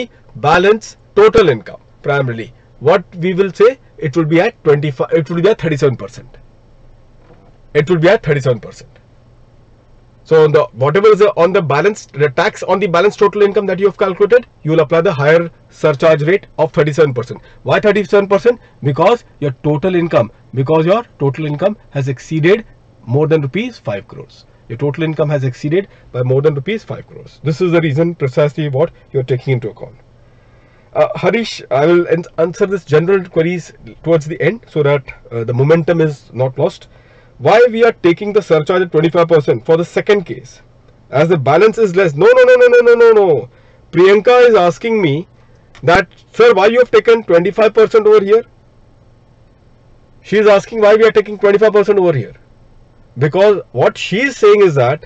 primarily, what we will say, it will be at 25, it will be at 37%. It will be at 37%. So on the whatever is on the balance, the tax on the balance total income that you have calculated, you will apply the higher surcharge rate of 37%. Why 37%? Because your total income has exceeded more than rupees 5 crores. Your total income has exceeded by more than rupees 5 crores. This is the reason precisely what you are taking into account. Harish, I will answer this general queries towards the end so that the momentum is not lost. Why we are taking the surcharge at 25% for the second case, as the balance is less? No. Priyanka is asking me that, sir, why you have taken 25% over here? She is asking why we are taking 25% over here. Because what she is saying is that,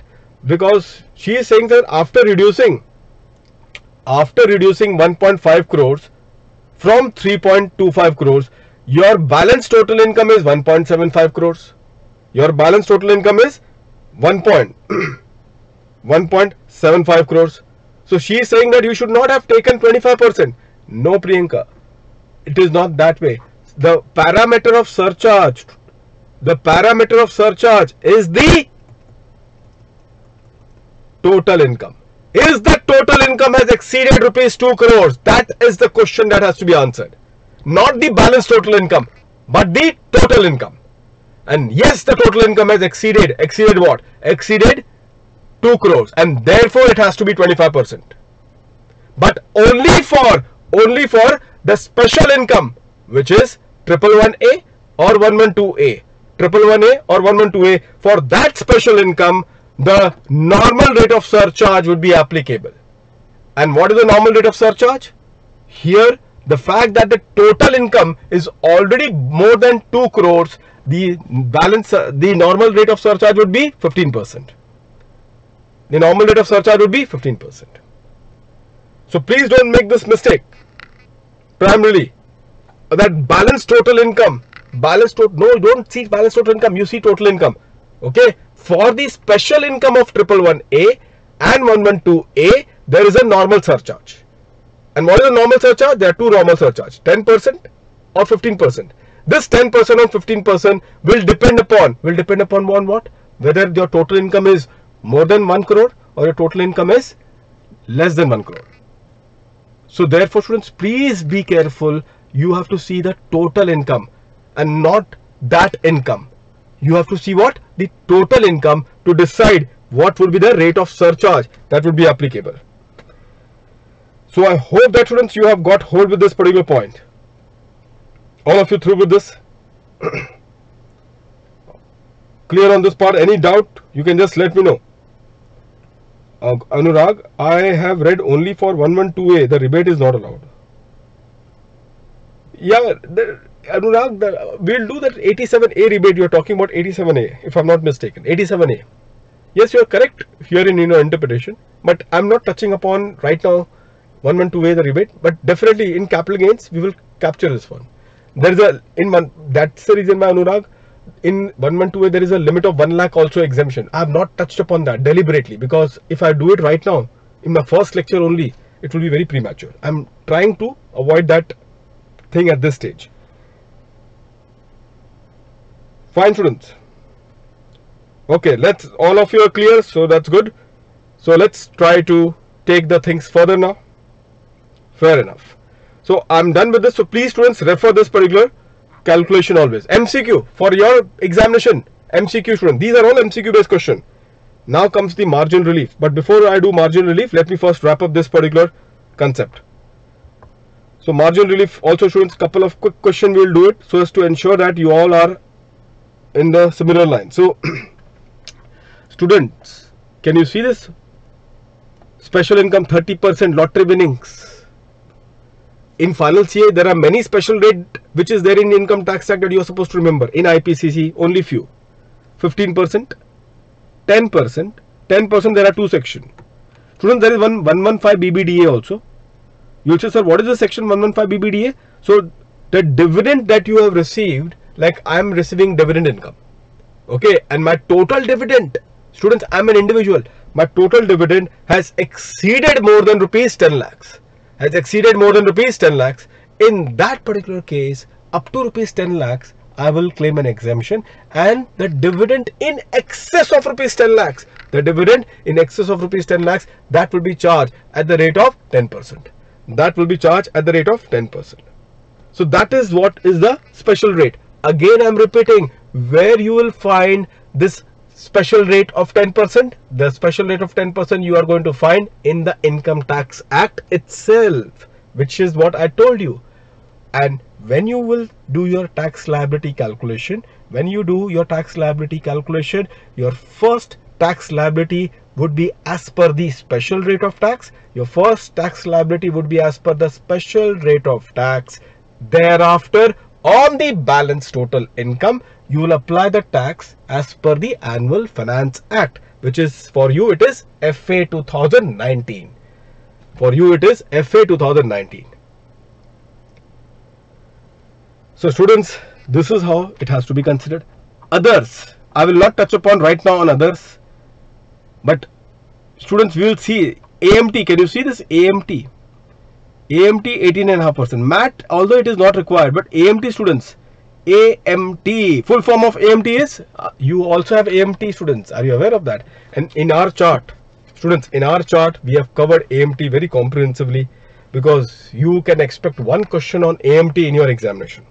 after reducing 1.5 crores from 3.25 crores, your balance total income is 1.75 crores. Your balance total income is 1.75 crores. So she is saying that you should not have taken 25%. No, Priyanka, it is not that way. The parameter of surcharge is the total income. Is the total income has exceeded rupees 2 crores? That is the question that has to be answered. Not the balance total income, but the total income. And yes, the total income has exceeded what? Exceeded 2 crores, and therefore it has to be 25%. But only for the special income, which is 111A or 112A. 111A or 112A, for that special income, the normal rate of surcharge would be applicable. And what is the normal rate of surcharge? Here, the fact that the total income is already more than 2 crores, the normal rate of surcharge would be 15%. The normal rate of surcharge would be 15%. So please don't make this mistake. Primarily, that balance total income, no, don't see balance total income, you see total income. Okay, for the special income of 111A and 112A, there is a normal surcharge. And what is the normal surcharge? There are two normal surcharge, 10% or 15%. This 10% or 15% will depend upon what? Whether your total income is more than 1 crore or your total income is less than 1 crore. So therefore, students, please be careful. You have to see the total income. and not that income. You have to see what? The total income to decide what would be the rate of surcharge that would be applicable. So I hope that students you have got hold with this particular point. All of you through with this? Clear on this part? Any doubt? You can just let me know. Anurag, I have read only for 112A. The rebate is not allowed. Yeah, Anurag, we'll do that 87A rebate. You're talking about 87A, if I'm not mistaken. 87A. Yes, you're correct here in interpretation, but I'm not touching upon right now 112A the rebate, but definitely in capital gains we will capture this one. There is that's the reason why, Anurag, in 112A there is a limit of 1 lakh also exemption. I have not touched upon that deliberately, because if I do it right now in my first lecture only, it will be very premature. I'm trying to avoid that thing at this stage. Fine, students. Okay, all of you are clear, so that's good. So let's try to take the things further now. Fair enough. So I'm done with this. So please, students, refer this particular calculation always. MCQ for your examination. MCQ, student. These are all MCQ based question. Now comes the margin relief. But before I do margin relief, let me first wrap up this particular concept. So margin relief also, students, couple of quick questions we will do it so as to ensure that you all are in the similar line. So students, can you see this? Special income 30% lottery winnings. In final CA, there are many special rate which is there in the Income Tax Act that you are supposed to remember. In IPCC, only few. 15%, 10%, 10%. There are two sections. Students, there is 115 BBDA also. You will say, sir, what is the section 115 BBDA? So the dividend that you have received, like I am receiving dividend income. Okay, and my total dividend, students, I am an individual. My total dividend has exceeded more than rupees 10 lakhs. Has exceeded more than rupees 10 lakhs. In that particular case, up to rupees 10 lakhs, I will claim an exemption, and the dividend in excess of rupees 10 lakhs, the dividend in excess of rupees 10 lakhs, that will be charged at the rate of 10%. That will be charged at the rate of 10%. So that is what is the special rate. Again, I am repeating, where you will find this special rate of 10%, the special rate of 10% you are going to find in the Income Tax Act itself, which is what I told you. And when you will do your tax liability calculation, your first tax liability would be as per the special rate of tax. Your first tax liability would be as per the special rate of tax. Thereafter, on the balance total income, you will apply the tax as per the Annual Finance Act, which is for you it is FA 2019. For you it is FA 2019. So students, this is how it has to be considered. Others, I will not touch upon right now on others, but students, we will see AMT. Can you see this AMT? AMT 18.5%. MAT, although it is not required, but AMT, students, AMT, full form of AMT is, you also have AMT, students. Are you aware of that? And in our chart, students, in our chart, we have covered AMT very comprehensively, because you can expect one question on AMT in your examination.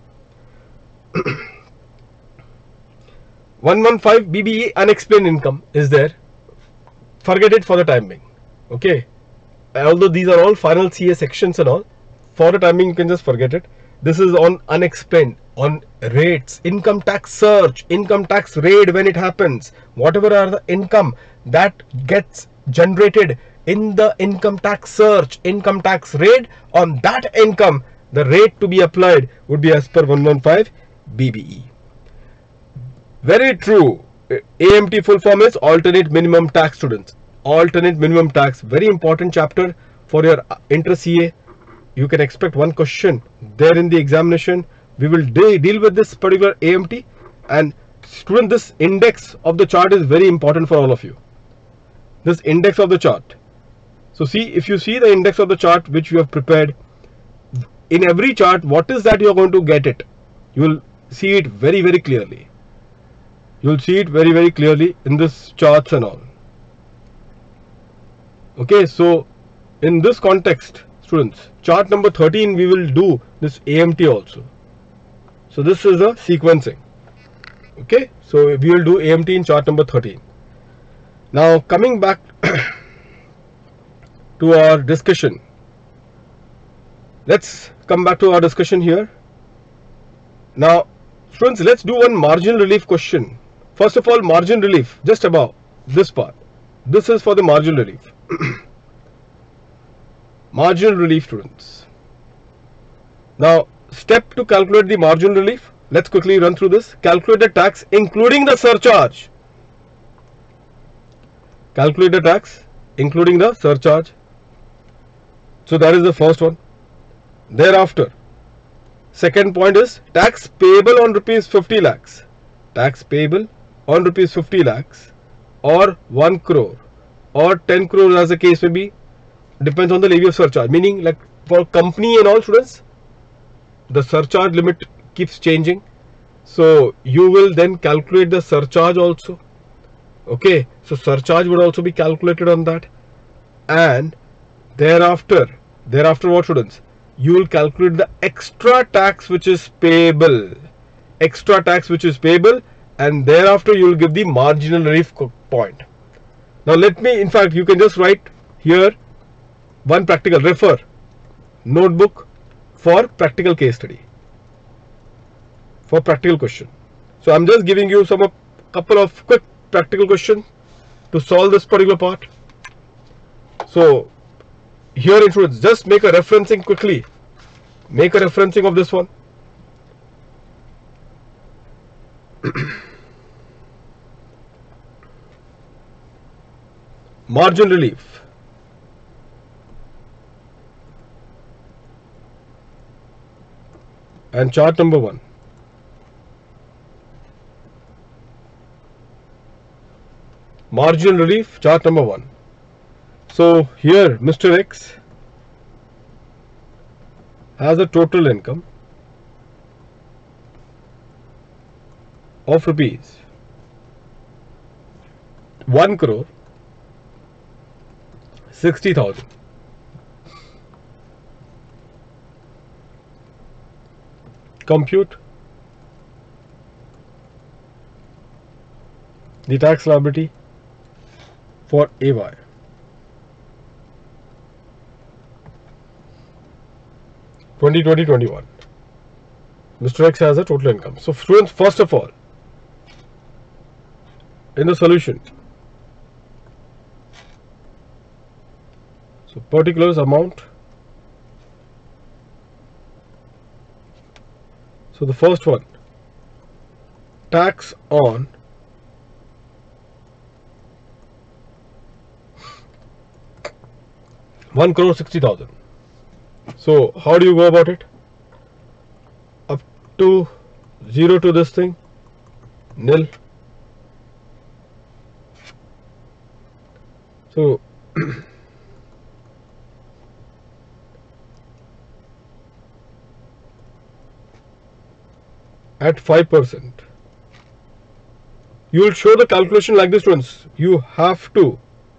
115 BBE unexplained income is there. Forget it for the time being. Okay. Although these are all final CA sections and all, for the time being you can just forget it. This is on unexplained, on rates, income tax search, income tax raid when it happens. Whatever are the income that gets generated in the income tax search, income tax raid, on that income, the rate to be applied would be as per 115 BBE. Very true. AMT full form is alternate minimum tax, students. Alternate minimum tax, very important chapter for your inter CA. You can expect one question there in the examination. We will deal with this particular AMT, and student, this index of the chart is very important for all of you. This index of the chart. So see, if you see the index of the chart which you have prepared, in every chart, what is that you are going to get it? You will see it very, very clearly. You will see it very, very clearly in this charts and all. Okay, so in this context, students, chart number 13, we will do this AMT also. So this is the sequencing. Okay, so we will do AMT in chart number 13. Now coming back to our discussion, let's come back to our discussion here. Now students, let's do one margin relief question. First of all, margin relief just above this part. This is for the margin relief. Margin relief, students. Now step to calculate the margin relief. Let's quickly run through this. Calculate the tax including the surcharge. Calculate the tax including the surcharge. So that is the first one. Thereafter, second point is tax payable on rupees 50 lakhs. Tax payable on rupees 50 lakhs or 1 crore or 10 crore as the case may be. Depends on the levy of surcharge. Meaning, like for company and all, students, the surcharge limit keeps changing. So you will then calculate the surcharge also. Okay, so surcharge would also be calculated on that. And thereafter what, students? You will calculate the extra tax which is payable. Extra tax which is payable, and thereafter you will give the marginal relief point. Now let me, in fact, you can just write here one practical, refer notebook for practical case study, for practical question. So I'm just giving you a couple of quick practical questions to solve this particular part. So here, students, just make a referencing quickly. Make a referencing of this one. Margin relief. And chart number 1. Margin relief, chart number 1. So here Mr. X has a total income of rupees 1 crore 60,000. Compute the tax liability for AY. (2020-21). Mr. X has a total income. So students, first of all, in the solution, so particulars amount. So the first one, tax on (1 crore 60,000). So how do you go about it? Up to 0 to this thing, nil. So at 5%, you will show the calculation like this, students. You have to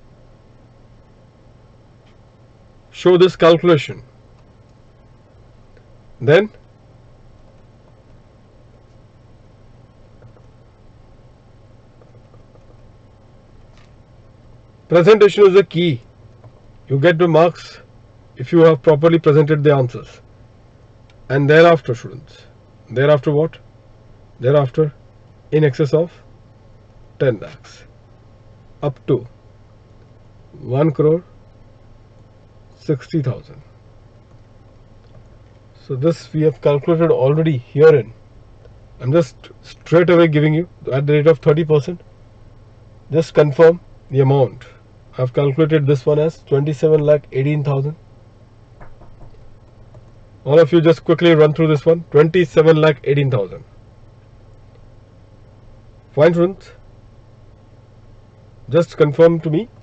show this calculation. Then presentation is the key. You get the marks if you have properly presented the answers. And thereafter, students, thereafter what? Thereafter, in excess of 10 lakhs up to 1 crore 60,000. So this we have calculated already herein. I'm just straight away giving you at the rate of 30%. Just confirm the amount. I've calculated this one as 27,18,000. All of you just quickly run through this one. 27,18,000. Fine, students. Just confirm to me.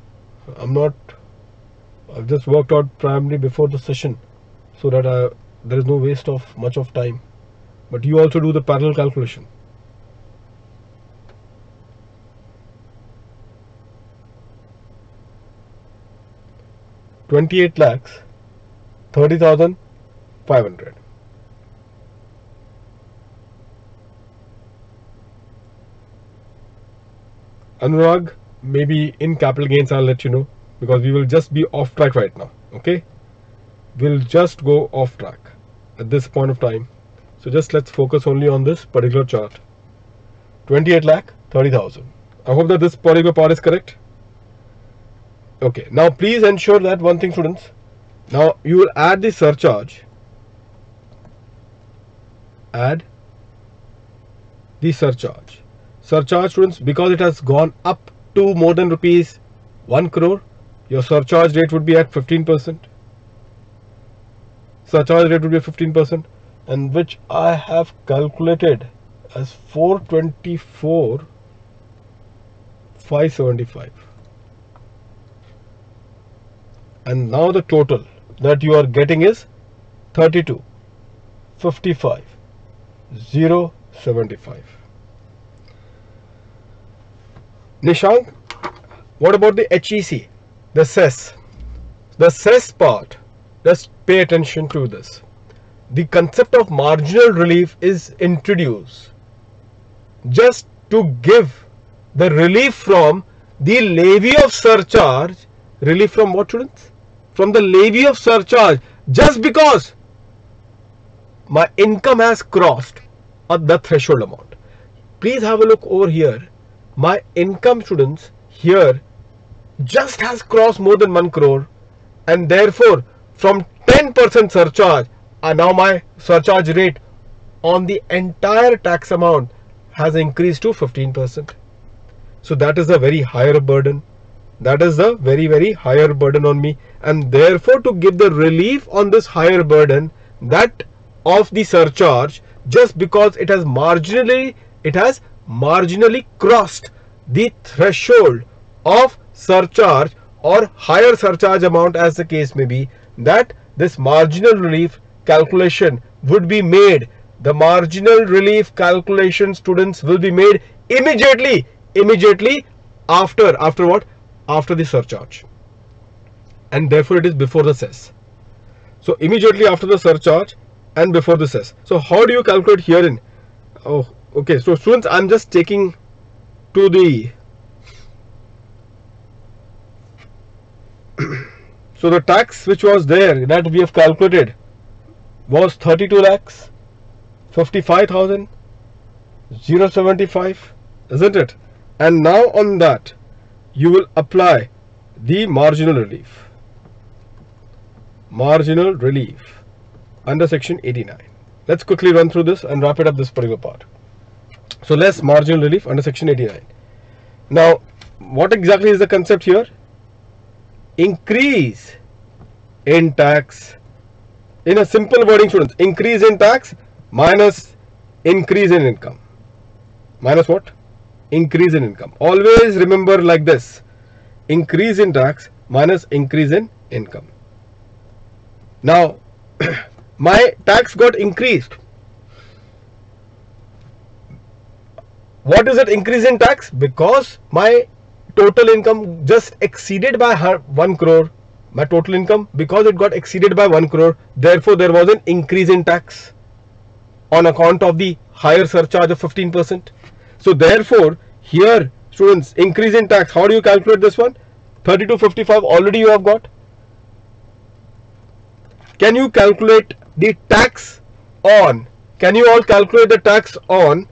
I've just worked out primarily before the session so that there is no waste of much of time. But you also do the parallel calculation. (28 lakhs 30,500). Anurag, maybe in capital gains I'll let you know, because we will just be off track right now. Okay, we'll just go off track at this point of time. So just let's focus only on this particular chart. 28 lakh 30,000. I hope that this particular part is correct. Okay, now please ensure that one thing, students. Now you will add the surcharge. Add the surcharge. Surcharge, students, because it has gone up to more than rupees 1 crore, your surcharge rate would be at 15%. Surcharge rate would be 15%, and which I have calculated as 424,575. And now the total that you are getting is 32,55,075. Nishank, what about the HEC, the cess? The cess part, just pay attention to this. The concept of marginal relief is introduced just to give the relief from the levy of surcharge. Relief from what, students? From the levy of surcharge, just because my income has crossed the threshold amount. Please have a look over here. My income, students, here just has crossed more than 1 crore, and therefore from 10% surcharge, now my surcharge rate on the entire tax amount has increased to 15%. So that is a very higher burden. That is a very higher burden on me, and therefore to give the relief on this higher burden, that of the surcharge, just because it has marginally crossed the threshold of surcharge or higher surcharge amount, as the case may be, that this marginal relief calculation would be made. The marginal relief calculation, students, will be made immediately after what? After the surcharge, and therefore it is before the cess. So immediately after the surcharge and before the cess. So how do you calculate herein? Oh, okay. So students, I'm just taking to the so the tax which was there that we have calculated was 32,55,075, isn't it? And now on that you will apply the marginal relief under section 89. Let's quickly run through this and wrap it up, this particular part. So less marginal relief under section 89. Now what exactly is the concept here? Increase in tax, in a simple wording, students, increase in tax minus increase in income. Minus what? Increase in income. Always remember like this: increase in tax minus increase in income. Now my tax got increased. What is it, increase in tax? Because my total income just exceeded by 1 crore. My total income, because it got exceeded by 1 crore, therefore there was an increase in tax on account of the higher surcharge of 15%. So therefore here, students, increase in tax, how do you calculate this one? 3255 already you have got. Can you calculate the tax on, can you all calculate the tax on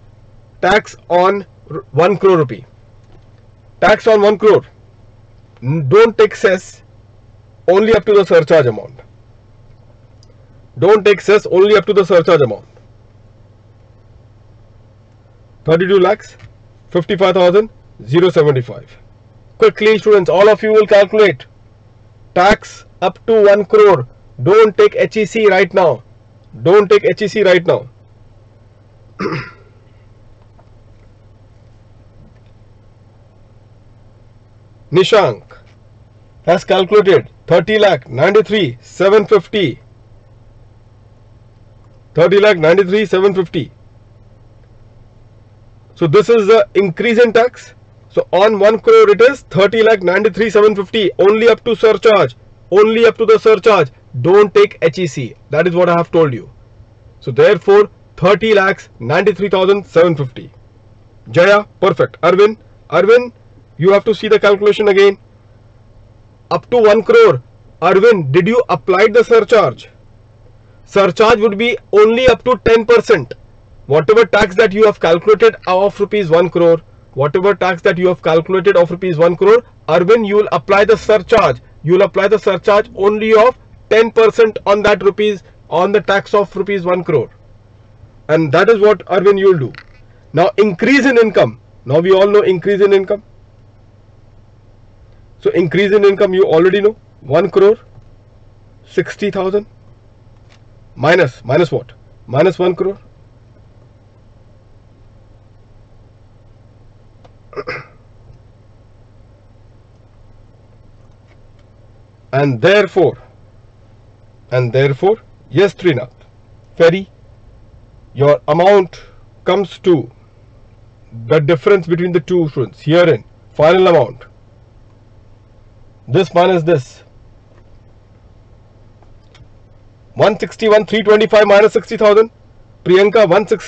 1 crore rupee? Tax on 1 crore. Don't take cess, only up to the surcharge amount. Don't take cess, only up to the surcharge amount. 32,55,075. Quickly, students, all of you will calculate. Tax up to 1 crore. Don't take HEC right now. Don't take HEC right now. Nishank has calculated 30,93,750. 30,93,750. So this is the increase in tax. So on 1 crore it is 30,93,750, only up to surcharge, only up to the surcharge. Don't take HEC. That is what I have told you. So therefore 30,93,750. Jaya, perfect. Arvind, You have to see the calculation again. Up to 1 crore. Arvind, did you apply the surcharge? Surcharge would be only up to 10%. Whatever tax that you have calculated of rupees 1 crore, whatever tax that you have calculated of rupees 1 crore, Arvind, you will apply the surcharge. You will apply the surcharge only of 10% on that rupees, on the tax of rupees 1 crore. And that is what, Arvind, you will do. Now increase in income. Now we all know increase in income. So increase in income you already know. 1 crore 60,000 minus what? Minus 1 crore. And therefore, yes, Trinath, Ferry, your amount comes to the difference between the two students herein, final amount, this minus this, 161,325 minus 60,000, Priyanka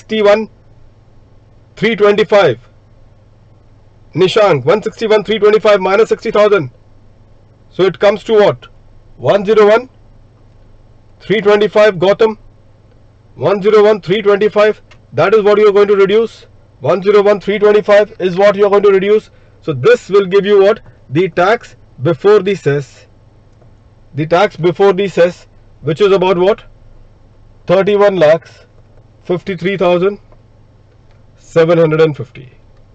161,325, Nishank 161,325 minus 60,000, so it comes to what? 101,325, Gautam, 101,325, that is what you are going to reduce. 101,325 is what you are going to reduce. So this will give you what? The tax before the cess. The tax before the cess, which is about what? 31,53,750.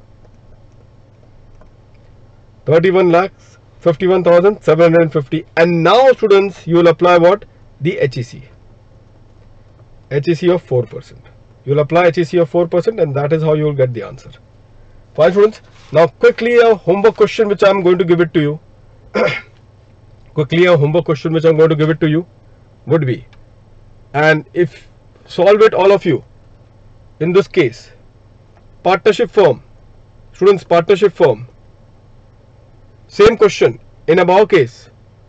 31,51,750. And now students, you will apply what? The HEC. HEC of 4%. You will apply HEC of 4% and that is how you will get the answer. Fine students. Now quickly a homework question which I am going to give it to you. Quickly a homework question which I am going to give it to you would be, and if solve it all of you, in this case, partnership firm, students, partnership firm, same question in above case,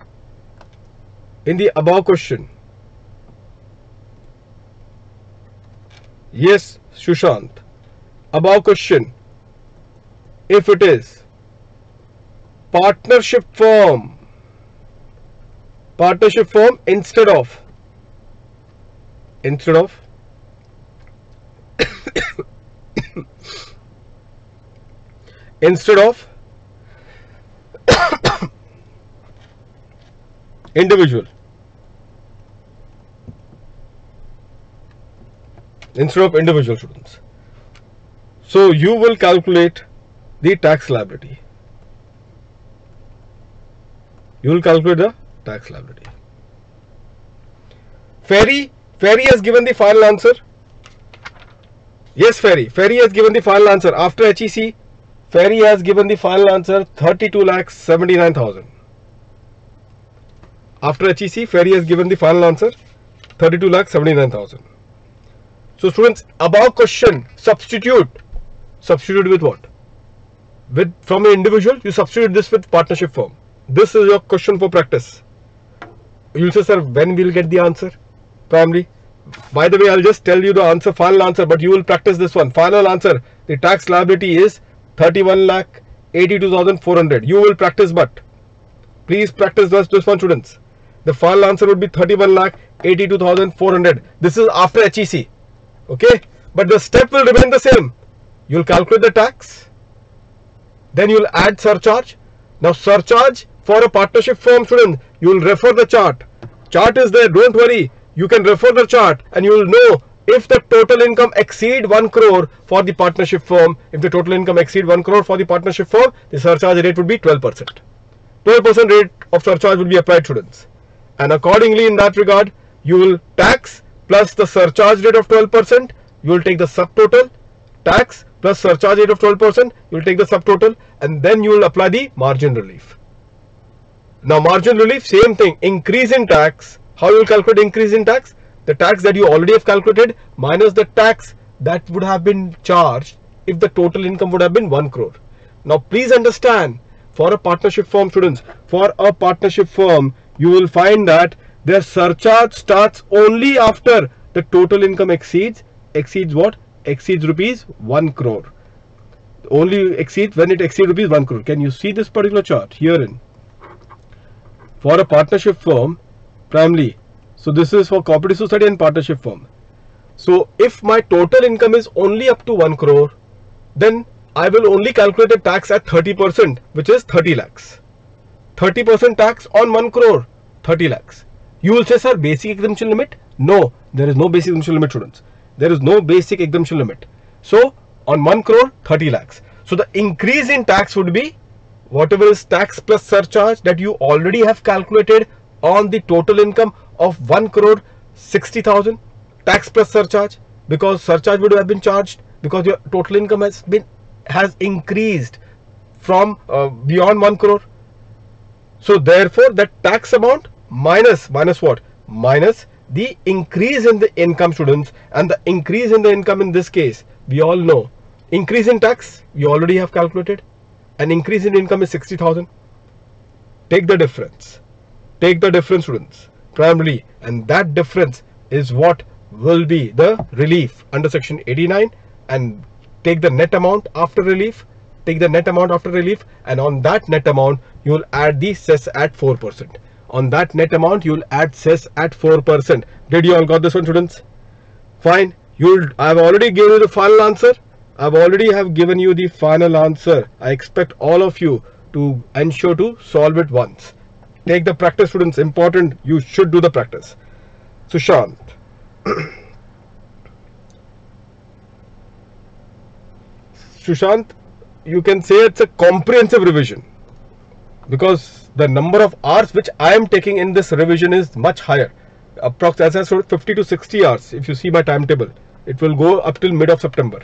in the above question, yes, Sushant, above question, if it is partnership firm instead of individual, students, so you will calculate the tax liability. You will calculate the tax liability. Ferry has given the final answer. Yes, Ferry has given the final answer. After HEC, Ferry has given the final answer 32,79,000. After HEC, Ferry has given the final answer 32,79,000. So students, above question, substitute with what? From an individual, you substitute this with partnership firm. This is your question for practice. You'll say, sir, when we'll get the answer? Primary. By the way, I'll just tell you the answer, final answer, but you will practice this one. Final answer, the tax liability is 31,82,400. You will practice, but please practice this one, students. The final answer would be 31,82,400. This is after HEC. Okay, but the step will remain the same. You'll calculate the tax, then you'll add surcharge. Now surcharge for a partnership firm, student, you will refer the chart. Chart is there, don't worry. You can refer the chart and you will know if the total income exceed 1 crore for the partnership firm. If the total income exceed 1 crore for the partnership firm, the surcharge rate would be 12%. 12% rate of surcharge will be applied, students. And accordingly, in that regard, you will tax plus the surcharge rate of 12%. You will take the subtotal, tax plus surcharge rate of 12%. You will take the subtotal, and then you will apply the margin relief. Now margin relief, same thing, increase in tax. How you will calculate increase in tax? The tax that you already have calculated minus the tax that would have been charged if the total income would have been 1 crore. Now please understand, for a partnership firm, students, for a partnership firm, you will find that their surcharge starts only after the total income exceeds what? Exceeds rupees 1 crore. only exceeds when it exceeds rupees 1 crore. Can you see this particular chart herein? For a partnership firm, primarily, so this is for cooperative society and partnership firm. So if my total income is only up to 1 crore, then I will only calculate a tax at 30%, which is 30 lakhs. 30% tax on 1 crore, 30 lakhs. You will say, sir, basic exemption limit? No, there is no basic exemption limit, students. There is no basic exemption limit. So on 1 crore, 30 lakhs. So the increase in tax would be whatever is tax plus surcharge that you already have calculated on the total income of 1 crore 60,000, tax plus surcharge, because surcharge would have been charged because your total income has increased from beyond 1 crore. So therefore that tax amount minus what? Minus the increase in the income, students, and the increase in the income in this case, we all know. Increase in tax, you already have calculated. An increase in income is 60,000. Take the difference. Take the difference, students, primarily, and that difference is what will be the relief under section 89, and take the net amount after relief. Take the net amount after relief, and on that net amount you will add the cess at 4%. On that net amount you will add cess at 4%. Did you all got this one, students? Fine. I have already given you the final answer. I've already have given you the final answer. I expect all of you to ensure to solve it once. Take the practice, students. Important. You should do the practice. Sushant. Sushant, you can say it's a comprehensive revision because the number of hours which I am taking in this revision is much higher. Approximately, as I said, 50 to 60 hours. If you see my timetable, it will go up till mid of September.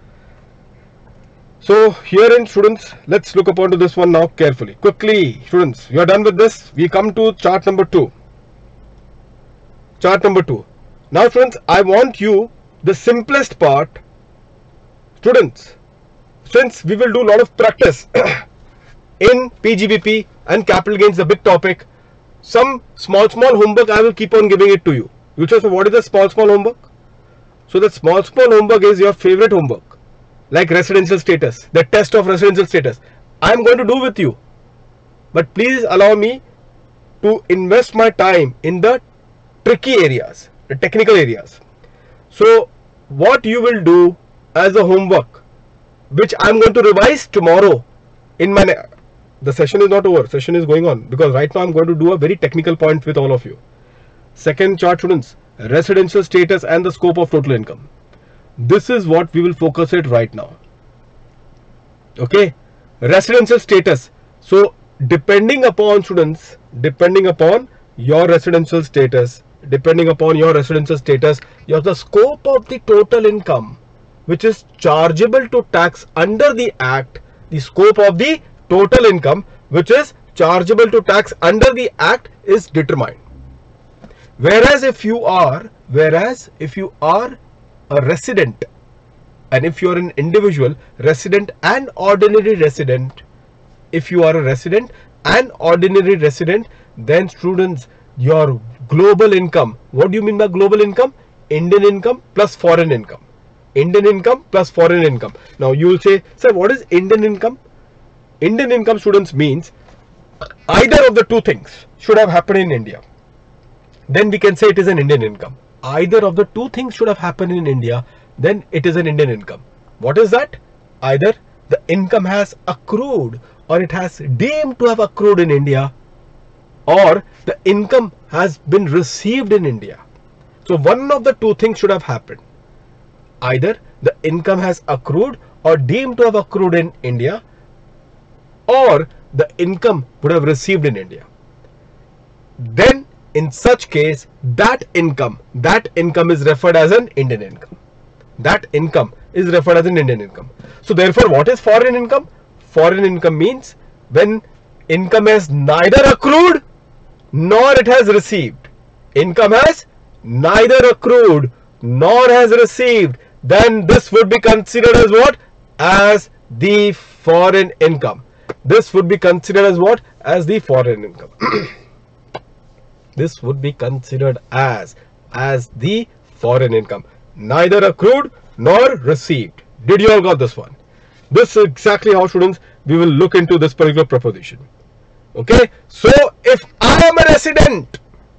So herein, students, let's look upon to this one now carefully. Quickly, students, you are done with this. We come to chart number 2. Chart number 2. Now, students, I want you the simplest part. Students, since we will do a lot of practice in PGBP and capital gains, the big topic, some small homework I will keep on giving it to you. You say, so what is the small homework? So the small homework is your favorite homework, like residential status, the test of residential status. I am going to do with you, but please allow me to invest my time in the tricky areas, the technical areas. So what you will do as a homework, which I am going to revise tomorrow in my, the session is not over, session is going on, because right now I am going to do a very technical point with all of you. Second chart, students, residential status and the scope of total income. This is what we will focus it right now. Okay, residential status. So depending upon, students, depending upon your residential status, you have the scope of the total income which is chargeable to tax under the act. The scope of the total income which is chargeable to tax under the act is determined. Whereas if you are a resident, and if you are an individual resident and ordinary resident, if you are a resident and ordinary resident, then students, your global income, what do you mean by global income? Indian income plus foreign income. Indian income plus foreign income. Now you will say, sir, what is Indian income? Indian income, students, means either of the two things should have happened in India. Then we can say it is an Indian income. Either of the two things should have happened in India, then it is an Indian income. What is that? Either the income has accrued or it has deemed to have accrued in India, or the income has been received in India. So one of the two things should have happened. Either the income has accrued or deemed to have accrued in India, or the income would have received in India. Then in such case, that income is referred as an Indian income. That income is referred as an Indian income. So therefore, what is foreign income? Foreign income means when income has neither accrued nor it has received. Income has neither accrued nor has received. Then this would be considered as what? As the foreign income. This would be considered as what? As the foreign income. This would be considered as the foreign income. Neither accrued nor received. Did you all got this one? This is exactly how, students, we will look into this particular proposition. Okay, so if I am a resident,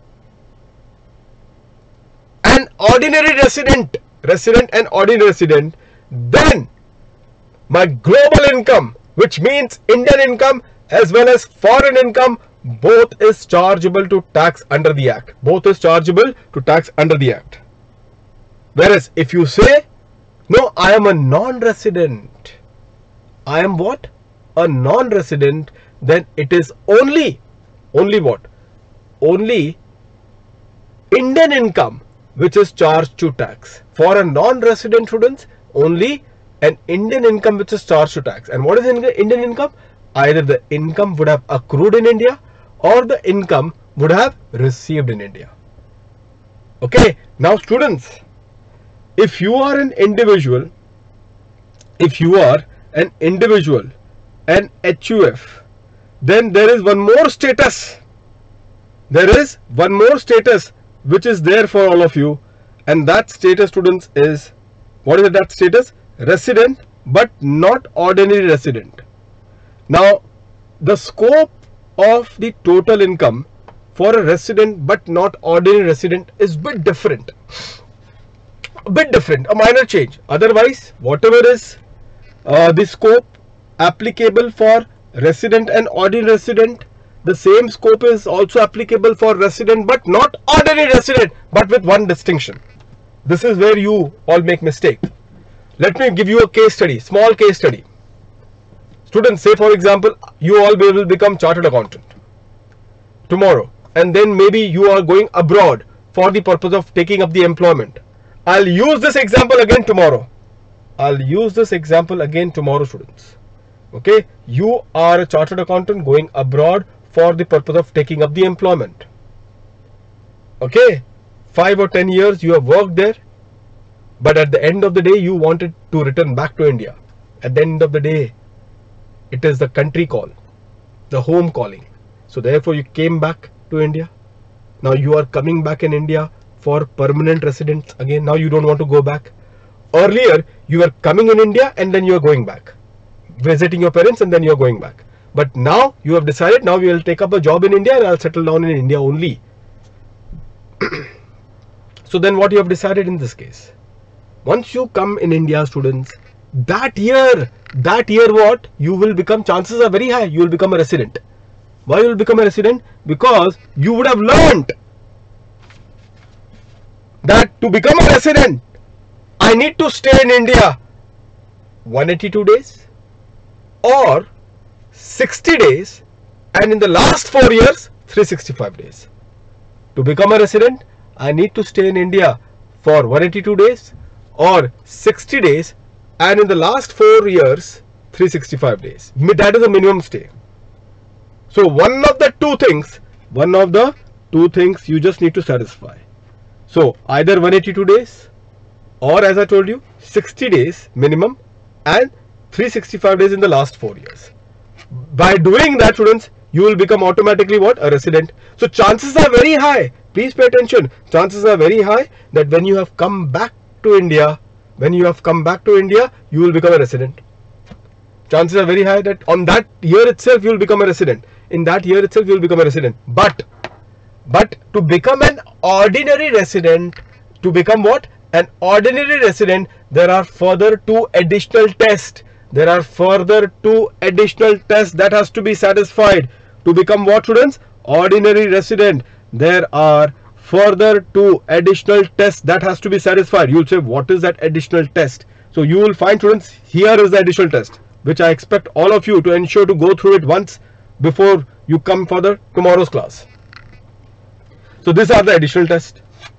an ordinary resident, and ordinary resident, then my global income, which means Indian income as well as foreign income, both is chargeable to tax under the Act. Both is chargeable to tax under the Act. Whereas if you say, no, I am a non-resident, I am what? A non-resident, then it is only what? Only Indian income which is charged to tax. For a non-resident, students, only an Indian income which is charged to tax. And what is Indian income? Either the income would have accrued in India or the income would have received in India. Okay, now students, if you are an individual, an HUF, then there is one more status. There is one more status which is there for all of you, and that status, students, is, what is that status? Resident, but not ordinary resident. Now, the scope of the total income for a resident but not ordinary resident is bit different. A minor change. Otherwise, whatever is the scope applicable for resident and ordinary resident, the same scope is also applicable for resident but not ordinary resident, but with one distinction. This is where you all make mistake. Let me give you a case study, small case study. Students, say for example, you all will become chartered accountant tomorrow, and then maybe you are going abroad for the purpose of taking up the employment. I'll use this example again tomorrow. Students. Okay, you are a chartered accountant going abroad for the purpose of taking up the employment. Okay, 5 or 10 years you have worked there, but at the end of the day you wanted to return back to India. At the end of the day, it is the country call, the home calling. So therefore you came back to India. Now you are coming back in India for permanent residence again. Now you don't want to go back. Earlier you were coming in India and then you are going back, visiting your parents, and then you are going back. But now you have decided, now we will take up a job in India and I'll settle down in India only. So then what you have decided in this case? Once you come in India, students, that year what? You will become, chances are very high, you will become a resident. Why you will become a resident? Because you would have learned that to become a resident, I need to stay in India 182 days or 60 days, and in the last 4 years 365 days. To become a resident, I need to stay in India for 182 days or 60 days, and in the last 4 years 365 days. That is a minimum stay. So one of the two things you just need to satisfy. So either 182 days or, as I told you, 60 days minimum and 365 days in the last 4 years. By doing that, students, you will become automatically what? A resident. So chances are very high, please pay attention, chances are very high that when you have come back to India, you will become a resident. Chances are very high that on that year itself you will become a resident. In that year itself you will become a resident. But to become an ordinary resident, to become what? An ordinary resident, there are further 2 additional tests. There are further 2 additional tests that has to be satisfied to become what, students? Ordinary resident. There are further 2 additional tests that has to be satisfied. You'll say, what is that additional test? So you will find, students, here is the additional test, which I expect all of you to ensure to go through it once before you come for the tomorrow's class. So these are the additional tests.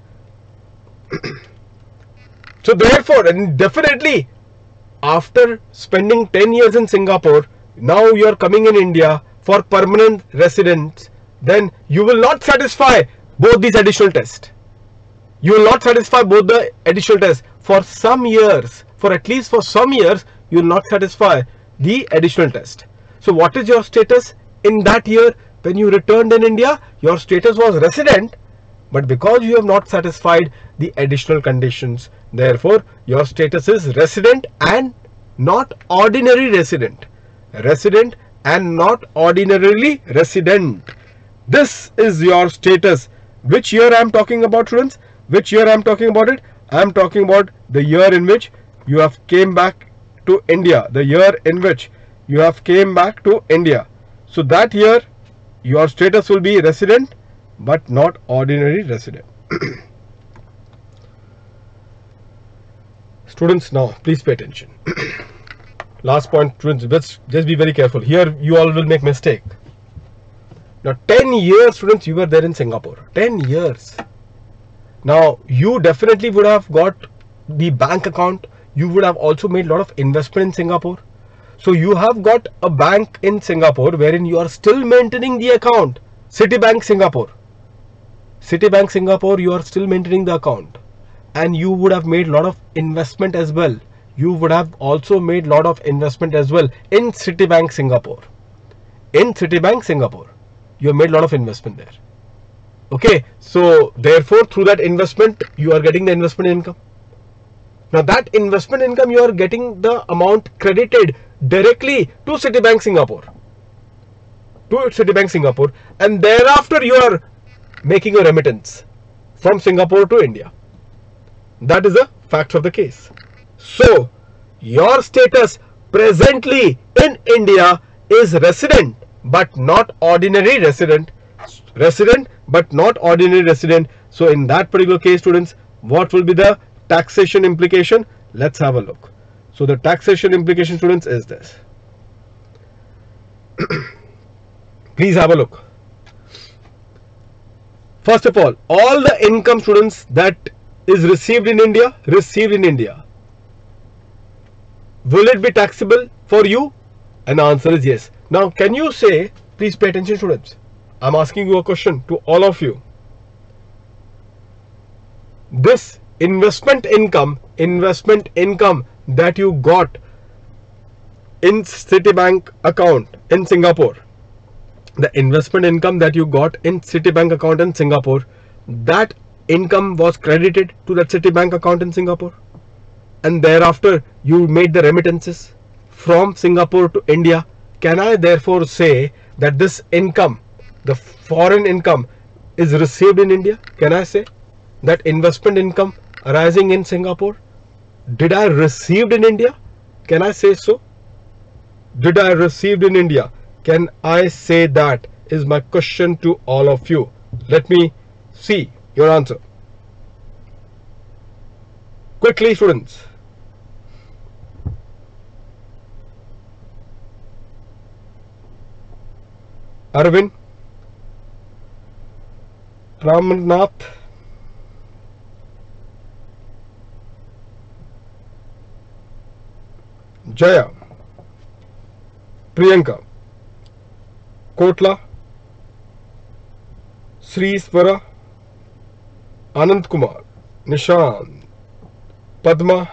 So therefore, and definitely after spending 10 years in Singapore, now you are coming in India for permanent residence, then you will not satisfy both these additional tests. You will not satisfy both the additional tests. For some years, at least for some years, you will not satisfy the additional test. So what is your status in that year when you returned in India? Your status was resident, but because you have not satisfied the additional conditions, therefore your status is resident and not ordinary resident. Resident and not ordinarily resident. This is your status. Which year I am talking about, students? Which year I am talking about it? I am talking about the year in which you have came back to India. The year in which you have came back to India. So that year your status will be resident but not ordinary resident. Students, now please pay attention. Last point, students, just be very careful. Here you all will make mistake. Now 10 years, students, you were there in Singapore. 10 years. Now you definitely would have got the bank account. You would have also made a lot of investment in Singapore. So you have got a bank in Singapore wherein you are still maintaining the account. Citibank Singapore. Citibank Singapore, you are still maintaining the account. And you would have made a lot of investment as well. You would have also made a lot of investment as well in Citibank Singapore. In Citibank Singapore, you have made a lot of investment there. Okay, so therefore through that investment, you are getting the investment income. Now that investment income, you are getting the amount credited directly to Citibank Singapore. To Citibank Singapore, and thereafter you are making a remittance from Singapore to India. That is the fact of the case. So your status presently in India is resident but not ordinary resident. Resident but not ordinary resident. So in that particular case, students, what will be the taxation implication? Let's have a look. So the taxation implication, students, is this. Please have a look. First of all the income, students, that is received in India, will it be taxable for you? And the answer is yes. Now can you say, please pay attention, students, I'm asking you a question to all of you. This investment income that you got in Citibank account in Singapore, the investment income that you got in Citibank account in Singapore, that income was credited to that Citibank account in Singapore, and thereafter you made the remittances from Singapore to India. Can I therefore say that this income, the foreign income, is received in India? Can I say that investment income arising in Singapore, did I received in India? Can I say so? Did I received in India? Can I say that? Is my question to all of you. Let me see your answer. Quickly, students. Arvind, Ramnath, Jaya, Priyanka, Kotla, Sriswara, Anand Kumar, Nishan, Padma,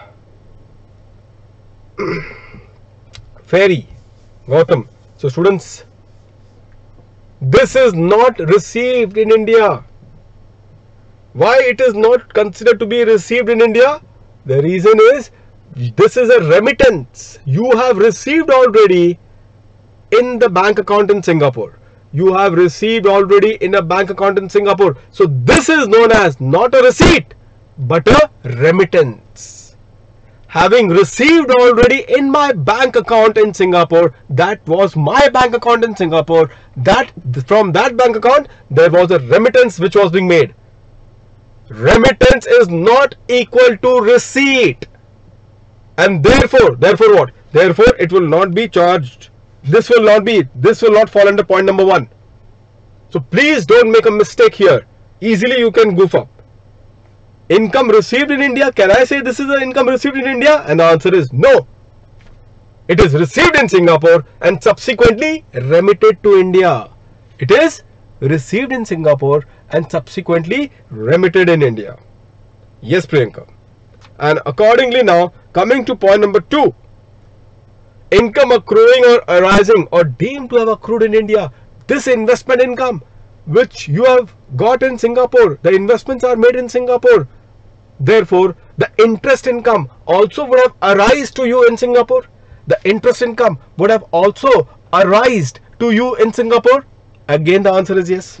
Fairy, Gautam. So students, this is not received in India. Why it is not considered to be received in India? The reason is, this is a remittance. You have received already in the bank account in Singapore. You have received already in a bank account in Singapore. So this is known as not a receipt but a remittance. Having received already in my bank account in Singapore, that was my bank account in Singapore, that from that bank account there was a remittance which was being made. Remittance is not equal to receipt, and therefore what? Therefore it will not be charged. This will not fall under point number 1. So please don't make a mistake here. Easily you can goof up. Income received in India, can I say this is the income received in India? And the answer is no. It is received in Singapore and subsequently remitted to India. It is received in Singapore and subsequently remitted in India. Yes, Priyanka. And accordingly, now coming to point number 2. Income accruing or arising or deemed to have accrued in India. This investment income which you have got in Singapore, the investments are made in Singapore. Therefore, the interest income also would have arisen to you in Singapore. the interest income would have also arisen to you in Singapore? Again, the answer is yes.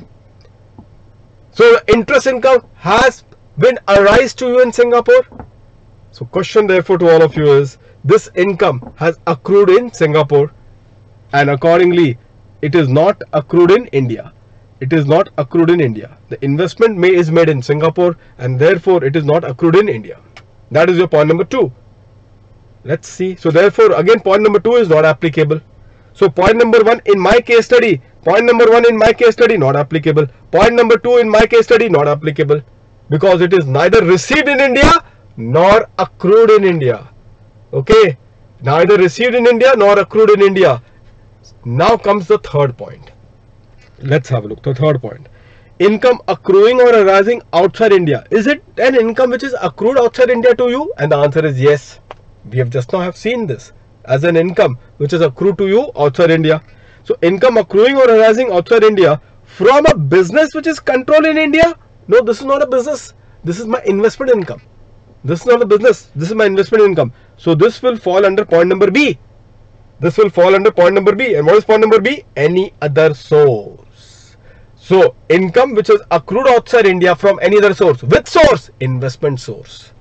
So the interest income has been arise to you in Singapore. So question therefore to all of you is, this income has accrued in Singapore, and accordingly it is not accrued in India. It is not accrued in India. The investment is made in Singapore, and therefore it is not accrued in India. That is your point number 2. Let's see. So therefore again point number 2 is not applicable. So point number 1 in my case study, not applicable. Point number 2 in my case study, not applicable, because it is neither received in India nor accrued in India. Okay, neither received in India nor accrued in India. Now comes the third point. Let's have a look. The third point. Income accruing or arising outside India. Is it an income which is accrued outside India to you? And the answer is yes. We have just now have seen this as an income which is accrued to you outside India. So income accruing or arising outside India from a business which is controlled in India? No, this is not a business. This is my investment income. This is not a business. This is my investment income. So this will fall under point number B. This will fall under point number B. And what is point number B? Any other source. So income which is accrued outside India from any other source. Which source? Investment source.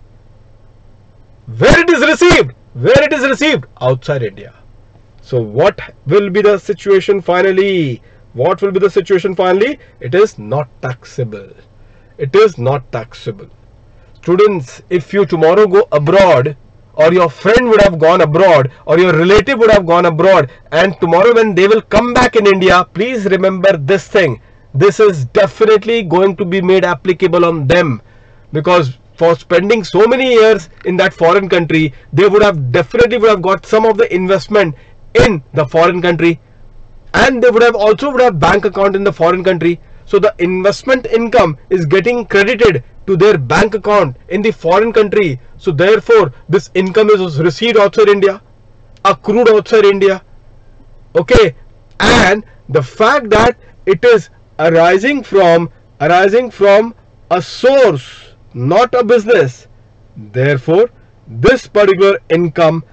Where it is received? Where it is received? Outside India. So what will be the situation finally? What will be the situation finally? It is not taxable. It is not taxable. Students, if you tomorrow go abroad, or your friend would have gone abroad, or your relative would have gone abroad, and tomorrow when they will come back in India, please remember this thing. This is definitely going to be made applicable on them, because for spending so many years in that foreign country, they would have definitely got some of the investment in the foreign country, and they would have bank account in the foreign country. So the investment income is getting credited to their bank account in the foreign country. So therefore this income is received outside India, accrued outside India. Okay, and the fact that it is arising from a source, not a business, therefore this particular income,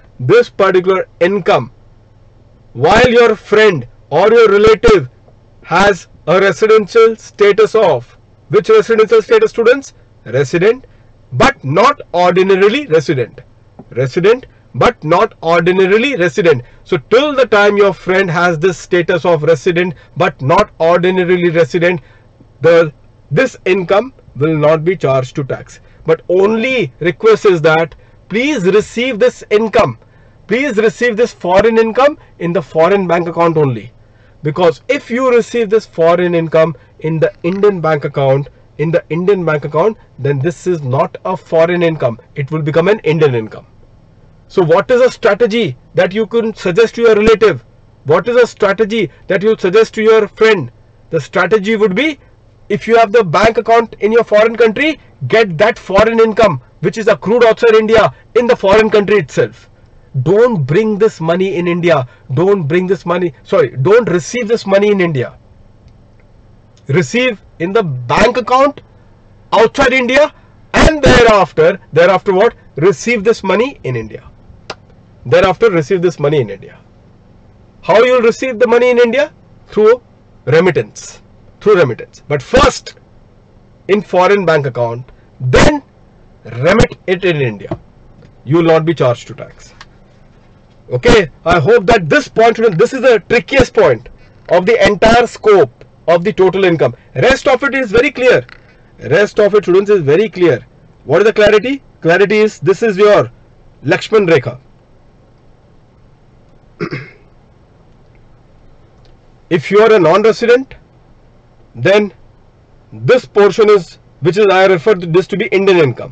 while your friend or your relative has a residential status of, which residential status, students? Resident but not ordinarily resident. Resident but not ordinarily resident. So till the time your friend has this status of resident but not ordinarily resident, this income will not be charged to tax. But only request is that please receive this income, please receive this foreign income in the foreign bank account only. Because if you receive this foreign income in the Indian bank account, then this is not a foreign income. It will become an Indian income. So what is a strategy that you can suggest to your relative? What is a strategy that you suggest to your friend? The strategy would be, if you have the bank account in your foreign country, get that foreign income which is accrued outside India in the foreign country itself. Don't bring this money in India. Don't receive this money in India. Receive in the bank account outside India, and thereafter what? Receive this money in India. Thereafter receive this money in India. How you will receive the money in India? Through remittance. But first in foreign bank account, then remit it in India. You will not be charged to tax. Okay, I hope that this point, this is the trickiest point of the entire scope of the total income. Rest of it is very clear. Rest of it, students, is very clear. What is the clarity? Clarity is, this is your Lakshman Rekha. If you are a non-resident, then this portion is, I refer to this to be Indian income.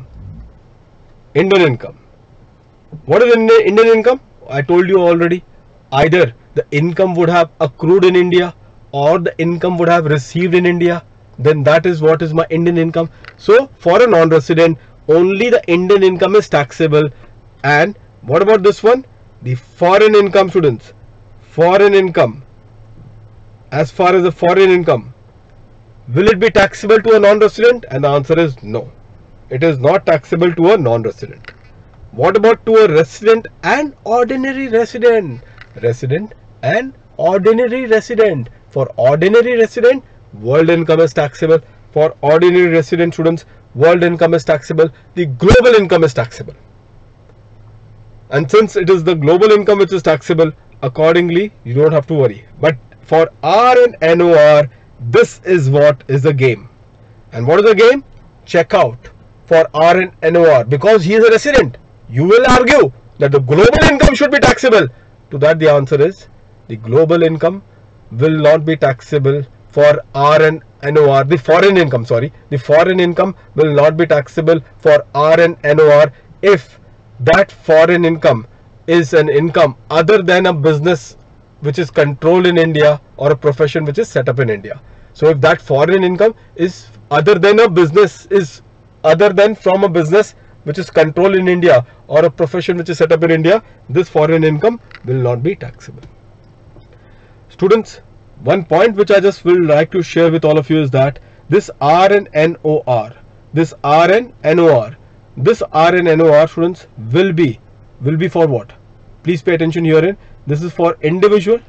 What is Indian income? I told you already. Either the income would have accrued in India or the income would have received in India. Then that is what is my Indian income. So for a non-resident, only the Indian income is taxable. And what about this one? The foreign income, students. Foreign income. As far as the foreign income, will it be taxable to a non-resident? And the answer is no. It is not taxable to a non-resident. What about to a resident and ordinary resident? Resident and ordinary resident. For ordinary resident, world income is taxable. For ordinary resident students, world income is taxable. The global income is taxable. And since it is the global income which is taxable, accordingly, you don't have to worry. But for R and NOR, this is what is the game. And what is the game? Check out for R and NOR. Because he is a resident, you will argue that the global income should be taxable. To that the answer is the global income will not be taxable for R and NOR. The foreign income, sorry. The foreign income will not be taxable for R and NOR if that foreign income is an income other than a business which is controlled in India or a profession which is set up in India. So if that foreign income is other than a business, is other than from a business which is controlled in India or a profession which is set up in India, this foreign income will not be taxable. Students, one point which I just will like to share with all of you is that this R and NOR, this R and NOR, this R and NOR students will be for what? Please pay attention herein. This is for individual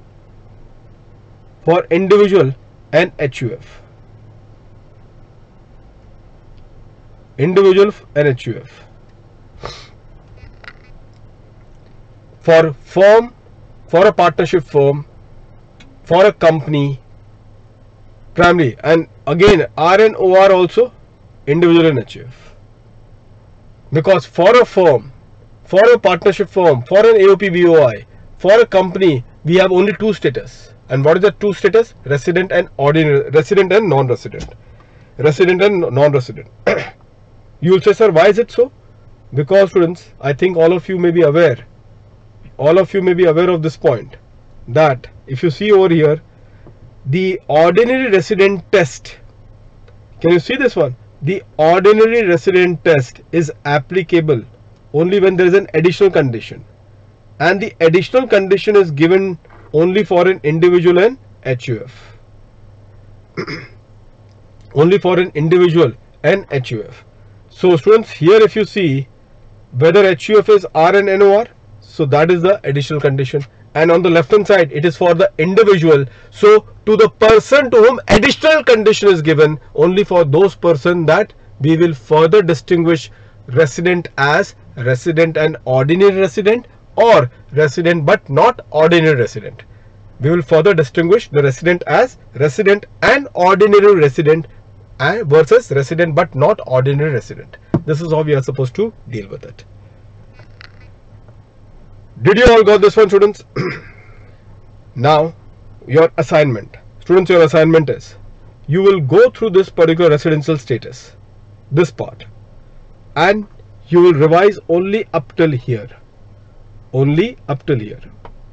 and HUF. Individual and HUF. For firm, for a partnership firm, for a company, primary, and again R and OR also individual and HUF. Because for a firm, for a partnership firm, for an AOP BOI, for a company, we have only two status. And what is the two status? Resident and ordinary, resident and non-resident. Resident and non-resident. You will say, sir, why is it so? Because students, I think all of you may be aware. All of you may be aware of this point. That if you see over here, the ordinary resident test. Can you see this one? The ordinary resident test is applicable only when there is an additional condition. And the additional condition is given only for an individual and HUF. Only for an individual and HUF. So students, here if you see whether HUF is R and NOR, so that is the additional condition. And on the left hand side, it is for the individual. So to the person to whom additional condition is given, only for those person that we will further distinguish resident as resident and ordinary resident, or resident but not ordinary resident. We will further distinguish the resident as resident and ordinary resident versus resident but not ordinary resident. This is how we are supposed to deal with it. Did you all got this one, students? Now your assignment. Students, your assignment is, you will go through this particular residential status, this part, and you will revise only up till here. Only up till here.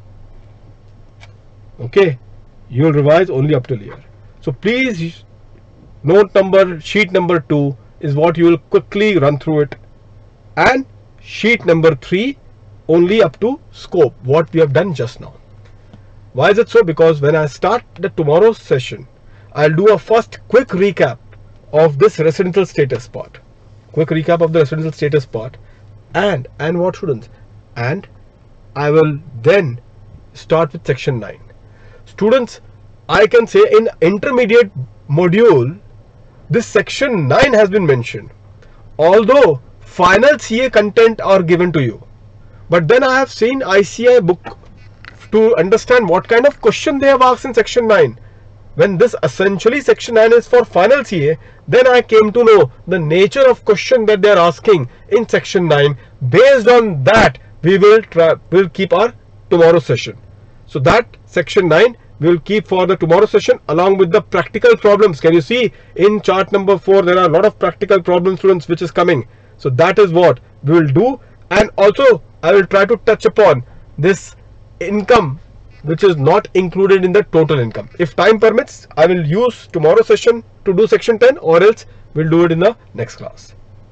Okay, you will revise only up till here. So please, sheet number 2 is what you will quickly run through it, and sheet number 3 only up to scope, what we have done just now. Why is it so? Because when I start the tomorrow's session, I'll do a first quick recap of this residential status part. Quick recap of the residential status part, and what, students? And I will then start with section 9. Students, I can say in intermediate module, this section 9 has been mentioned. Although final CA content are given to you, but then I have seen ICAI book to understand what kind of question they have asked in section 9. When this essentially section 9 is for final CA, then I came to know the nature of question that they are asking in section 9. Based on that, we will keep our tomorrow session. So that section 9 we will keep for the tomorrow session along with the practical problems. Can you see in chart number 4 there are a lot of practical problems, students, which is coming. So that is what we will do, and also I will try to touch upon this income which is not included in the total income. If time permits, I will use tomorrow session to do section 10, or else we'll do it in the next class.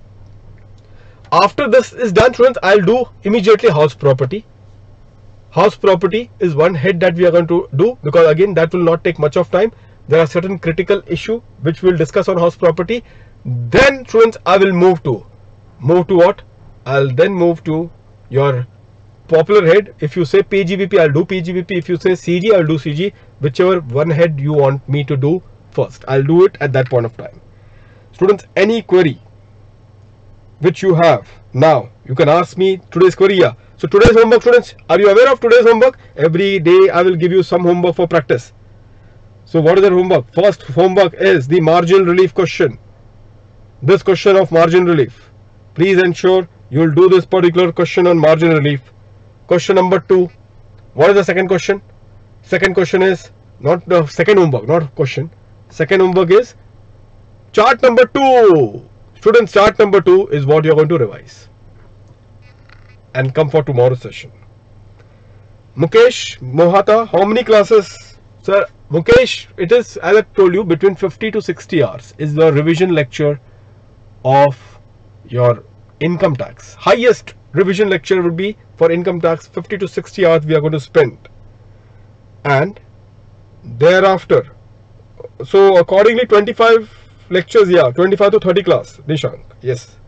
After this is done, students, I'll do immediately house property. House property is one head that we are going to do, because again that will not take much of time. There are certain critical issue which we'll discuss on house property. Then, students, I will move to what? I'll then move to your popular head. If you say PGBP, I'll do PGBP. If you say CG, I'll do CG. Whichever one head you want me to do first, I'll do it at that point of time. Students, any query which you have now, you can ask me today's query. Yeah. So today's homework, students, are you aware of today's homework? Every day I will give you some homework for practice. So what is the homework? First homework is the margin relief question. This question of margin relief. Please ensure you will do this particular question on margin relief. Question number 2. What is the second question? Second question is not the second homework, not question. Second homework is chart number 2. Students, chart number 2 is what you are going to revise and come for tomorrow's session. Mukesh Mohata, how many classes? Sir, Mukesh, it is, as I told you, between 50 to 60 hours is the revision lecture of your income tax. Highest revision lecture would be for income tax. 50 to 60 hours we are going to spend, and thereafter, so accordingly 25 lectures, yeah, 25 to 30 class. Nishank, yes.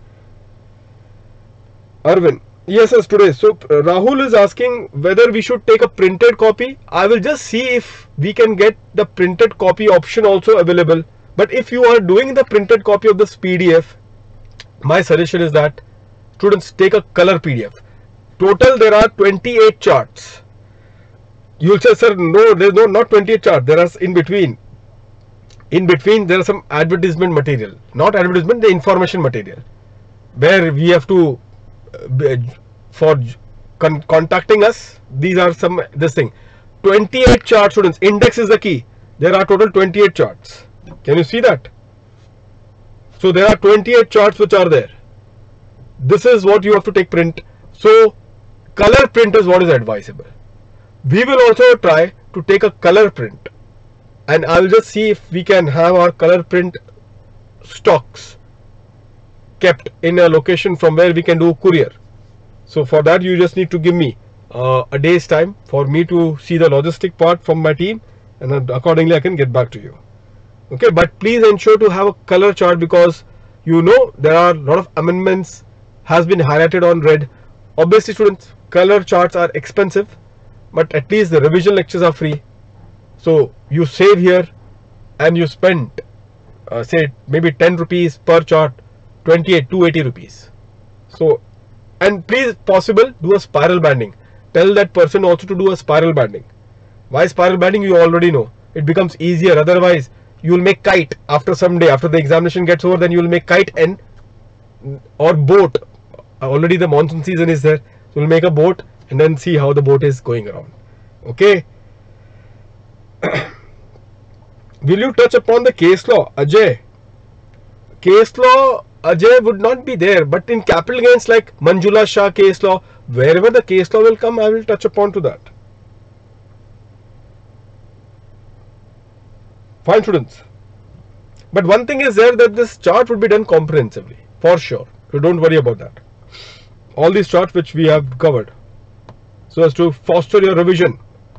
Arvind, yes, yes, today. So Rahul is asking whether we should take a printed copy. I will just see if we can get the printed copy option also available. But if you are doing the printed copy of this PDF, my suggestion is that students take a color PDF. Total there are 28 charts. You will say, sir, no, there is not 28 charts. There are in between. In between there is some advertisement material, not advertisement, the information material, where we have to for contacting us. These are some this thing. 28 charts, students. Index is the key. There are total 28 charts. Can you see that? So there are 28 charts which are there. This is what you have to take print. So color print is what is advisable. We will also try to take a color print, and I will just see if we can have our color print stocks kept in a location from where we can do courier. So for that you just need to give me a day's time for me to see the logistic part from my team, and then accordingly I can get back to you. Okay, but please ensure to have a color chart, because you know there are a lot of amendments has been highlighted on red. Obviously students, color charts are expensive, but at least the revision lectures are free. So you save here and you spend say maybe 10 rupees per chart, 280 rupees. So, and please possible do a spiral banding. Tell that person also to do a spiral banding. Why spiral banding? You already know. It becomes easier. Otherwise you will make kite after some day, after the examination gets over, then you will make kite and or boat. Already the monsoon season is there, so we'll make a boat and then see how the boat is going around. Okay. Will you touch upon the case law, Ajay? Case law, Ajay, would not be there, but in capital gains like Manjula Shah case law, wherever the case law will come, I will touch upon to that. Fine, students. But one thing is there, that this chart would be done comprehensively, for sure. So don't worry about that. All these charts which we have covered, so as to foster your revision.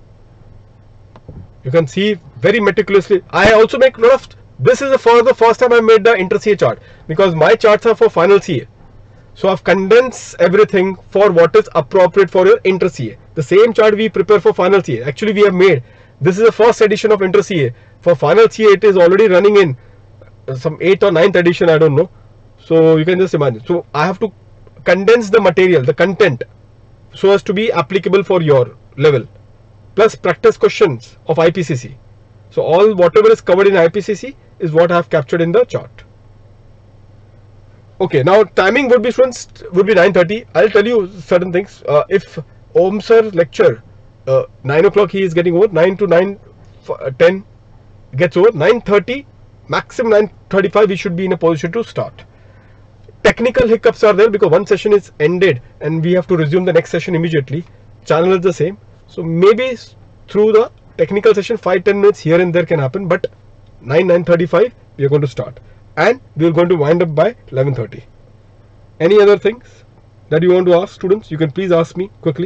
You can see very meticulously. I also make a lot of, this is for the first time I made the inter-CA chart, because my charts are for final CA. So I've condensed everything for what is appropriate for your inter-CA. The same chart we prepare for final CA. Actually we have made, this is the first edition of inter-CA. For final CA it is already running in some 8th or 9th edition, I don't know. So you can just imagine. So I have to condense the material, the content, so as to be applicable for your level, plus practice questions of IPCC. So all whatever is covered in IPCC is what I have captured in the chart. Okay, now timing would be, students, would be 9:30. I'll tell you certain things. If Om sir lecture 9 o'clock he is getting over, 9 to 9:10 gets over, 9:30 maximum 9:35 we should be in a position to start. Technical hiccups are there because one session is ended and we have to resume the next session immediately. Channel is the same, so maybe through the technical session 5-10 minutes here and there can happen, but 9:35 we are going to start, and we are going to wind up by 11:30. Any other things that you want to ask, students? You can please ask me quickly.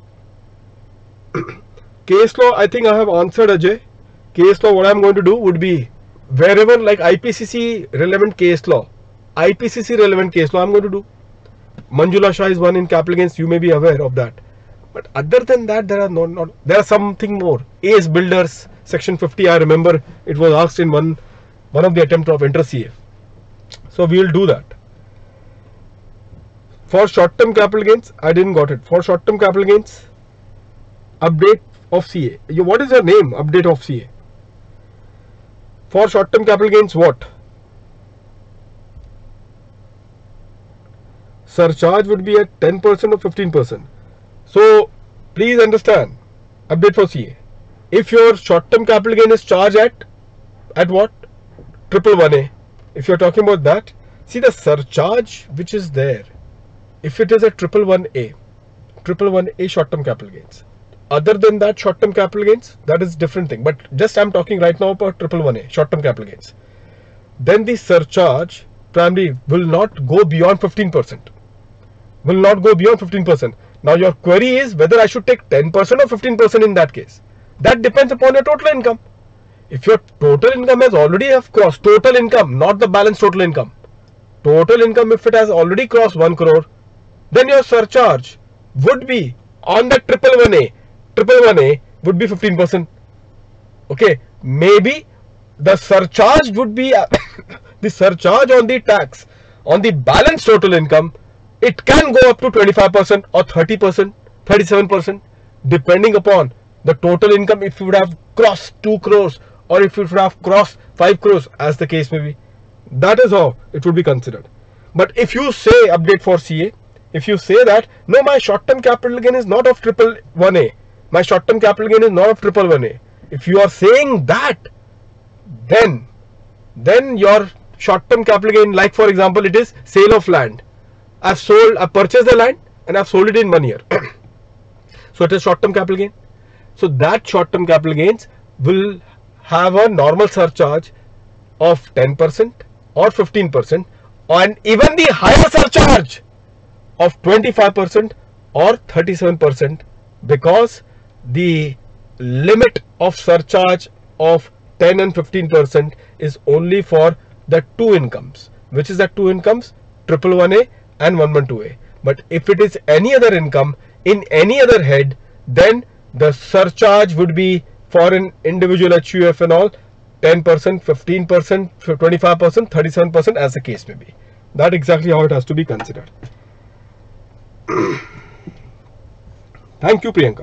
Case law, I think I have answered, Ajay. Case law, what I am going to do would be wherever like IPCC relevant case law, IPCC relevant case law I am going to do. Manjula Shah is one in capital gains. You may be aware of that. But other than that, there are something more. ACE Builders section 50. I remember it was asked in one of the attempt of inter-CA. So we will do that. For short-term capital gains, I didn't got it. For short-term capital gains, update of CA. What is your name? Update of CA. For short-term capital gains, what? Surcharge would be at 10% or 15%. So please understand, update for CA. If your short-term capital gain is charged at what? 111A. If you are talking about that, see the surcharge which is there. If it is at 111A short-term capital gains. Other than that, short-term capital gains, that is different thing. But just I'm talking right now about 111A short-term capital gains. Then the surcharge primarily will not go beyond 15%. Will not go beyond 15%. Now your query is whether I should take 10% or 15% in that case. That depends upon your total income. If your total income has already crossed, total income, not the balance total income. Total income, if it has already crossed 1 crore, then your surcharge would be on the 111A would be 15%. Okay, maybe the surcharge would be the surcharge on the tax on the balance total income. It can go up to 25% or 30%, 37%, depending upon the total income. If you would have crossed 2 crores or if you would have crossed 5 crores, as the case may be, that is how it would be considered. But if you say update for CA, if you say that no, my short-term capital gain is not of 111A, my short-term capital gain is not of 111A. If you are saying that, then your short-term capital gain, like for example, it is sale of land. I've purchased the land and I've sold it in 1 year. So it is short-term capital gain. So that short-term capital gains will have a normal surcharge of 10% or 15%, and even the higher surcharge of 25% or 37%, because the limit of surcharge of 10 and 15% is only for the two incomes. Which is the two incomes? 111A and 112A. But if it is any other income in any other head, then the surcharge would be for an individual HUF and all 10%, 15%, 25%, 37%, as the case may be. That exactly how it has to be considered. Thank you, Priyanka.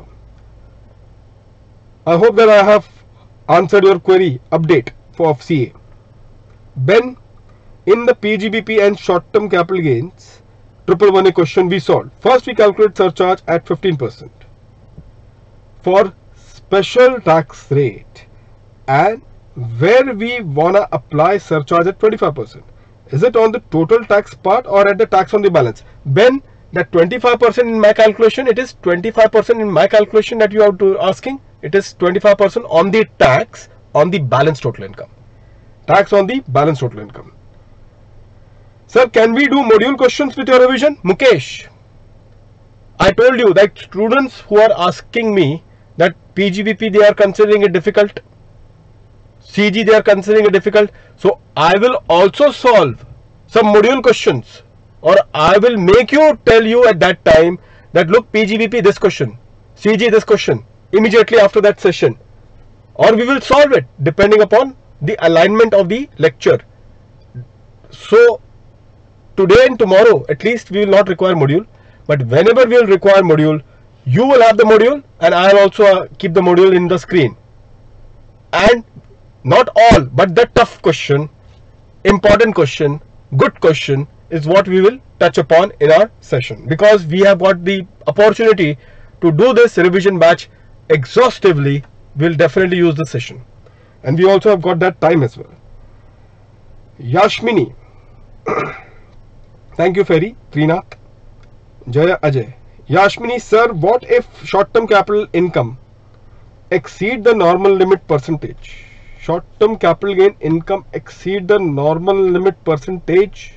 I hope that I have answered your query update for CA. Ben, in the PGBP and short-term capital gains 111A question we solved. First we calculate surcharge at 15% for special tax rate, and where we wanna apply surcharge at 25%. Is it on the total tax part or at the tax on the balance? Ben, that 25% in my calculation, it is 25% in my calculation that you are asking. It is 25% on the tax on the balance total income. Tax on the balance total income. Sir, can we do module questions with your revision? Mukesh, I told you that students who are asking me that PGBP, they are considering it difficult, CG, they are considering it difficult. So I will also solve some module questions, or I will make you tell you at that time that look, PGBP this question, CG this question, immediately after that session, or we will solve it depending upon the alignment of the lecture. So today and tomorrow at least we will not require module, but whenever we will require module, you will have the module and I will also keep the module in the screen. And not all, but the tough question, important question, good question is what we will touch upon in our session, because we have got the opportunity to do this revision batch exhaustively. We'll definitely use this session, and we also have got that time as well. Yashmini, thank you, Ferry, Trinath, Jaya, Ajay. Yashmini, sir, what if short-term capital income exceed the normal limit percentage? Short-term capital gain income exceed the normal limit percentage?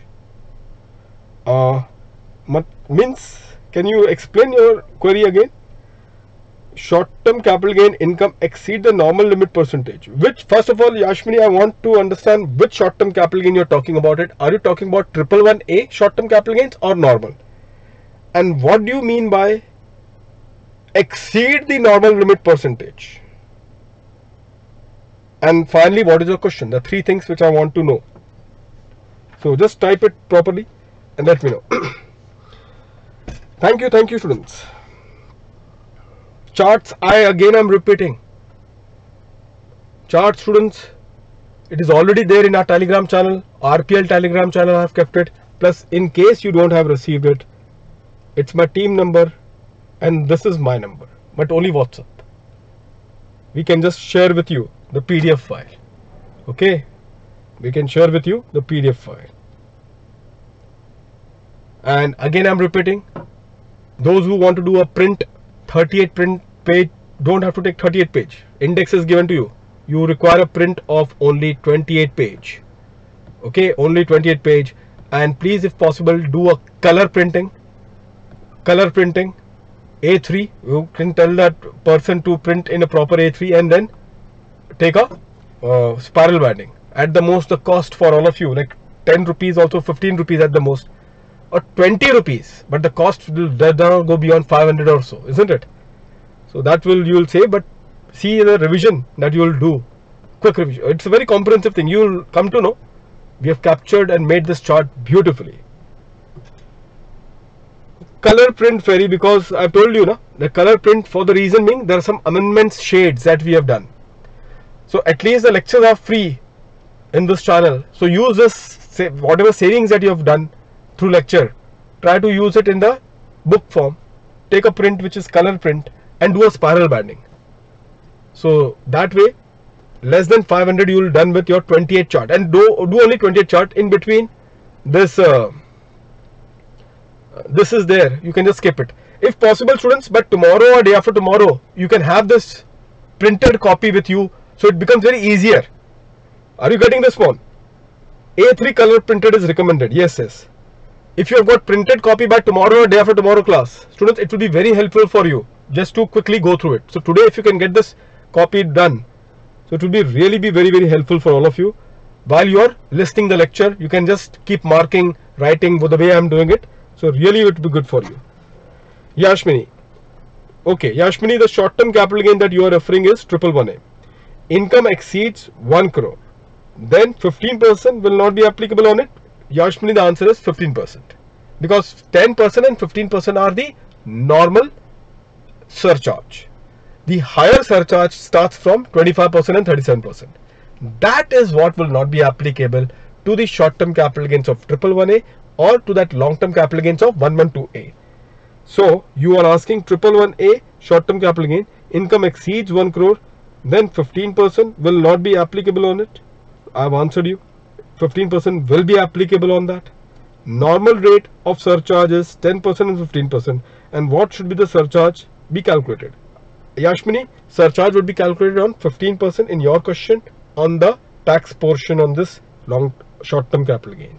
Means, can you explain your query again? Short-term capital gain income exceed the normal limit percentage. Which, first of all, Yashmini, I want to understand which short-term capital gain you're talking about it. Are you talking about 111A short-term capital gains or normal? And what do you mean by exceed the normal limit percentage? And finally, what is your question? The three things which I want to know. So just type it properly and let me know. Thank you students. Charts, I'm repeating. Chart students, it is already there in our Telegram channel, RPL Telegram channel. I have kept it. Plus, in case you don't have received it, it's my team number and this is my number, but only WhatsApp. We can just share with you the PDF file. Okay, we can share with you the PDF file. And again, I'm repeating, those who want to do a print, 38 print page, don't have to take 38 page. Index is given to you. You require a print of only 28 page. Okay, only 28 page. And please, if possible, do a color printing. Color printing A3. You can tell that person to print in a proper A3 and then take a spiral binding. At the most, the cost for all of you, like 10 rupees, also 15 rupees at the most, or 20 rupees, but the cost will not go beyond 500 or so, isn't it? So that will, you will save, but see the revision that you will do. Quick revision. It's a very comprehensive thing. You will come to know. We have captured and made this chart beautifully. Color print fairy, because I've told you, the color print, for the reason being there are some amendments, shades that we have done. So at least the lectures are free in this channel. So use this, whatever savings that you have done through lecture, try to use it in the book form. Take a print which is color print and do a spiral binding. So that way, less than 500 you will done with your 28 chart, and do only 28 chart. In between this this is there, you can just skip it if possible students, but tomorrow or day after tomorrow you can have this printed copy with you, so it becomes very easier. Are you getting this one? A3 color printed is recommended. Yes. If you have got printed copy by tomorrow or day after tomorrow class, students, it will be very helpful for you just to quickly go through it. So today if you can get this copy done, so it will be really very helpful for all of you. While you are listening the lecture, you can just keep marking, writing the way I am doing it. So really it will be good for you. Yashmini. Okay, Yashmini, the short term capital gain that you are referring is 111A. Income exceeds 1 crore. Then 15% will not be applicable on it. Yashmini, the answer is 15%. Because 10% and 15% are the normal surcharge. The higher surcharge starts from 25% and 37%. That is what will not be applicable to the short-term capital gains of 111A or to that long-term capital gains of 112A. So you are asking 111A short-term capital gain, income exceeds 1 crore, then 15% will not be applicable on it. I have answered you. 15% will be applicable on that. Normal rate of surcharge is 10% and 15%. And what should be the surcharge be calculated? Yashmini, surcharge would be calculated on 15% in your question on the tax portion on this long short-term capital gain.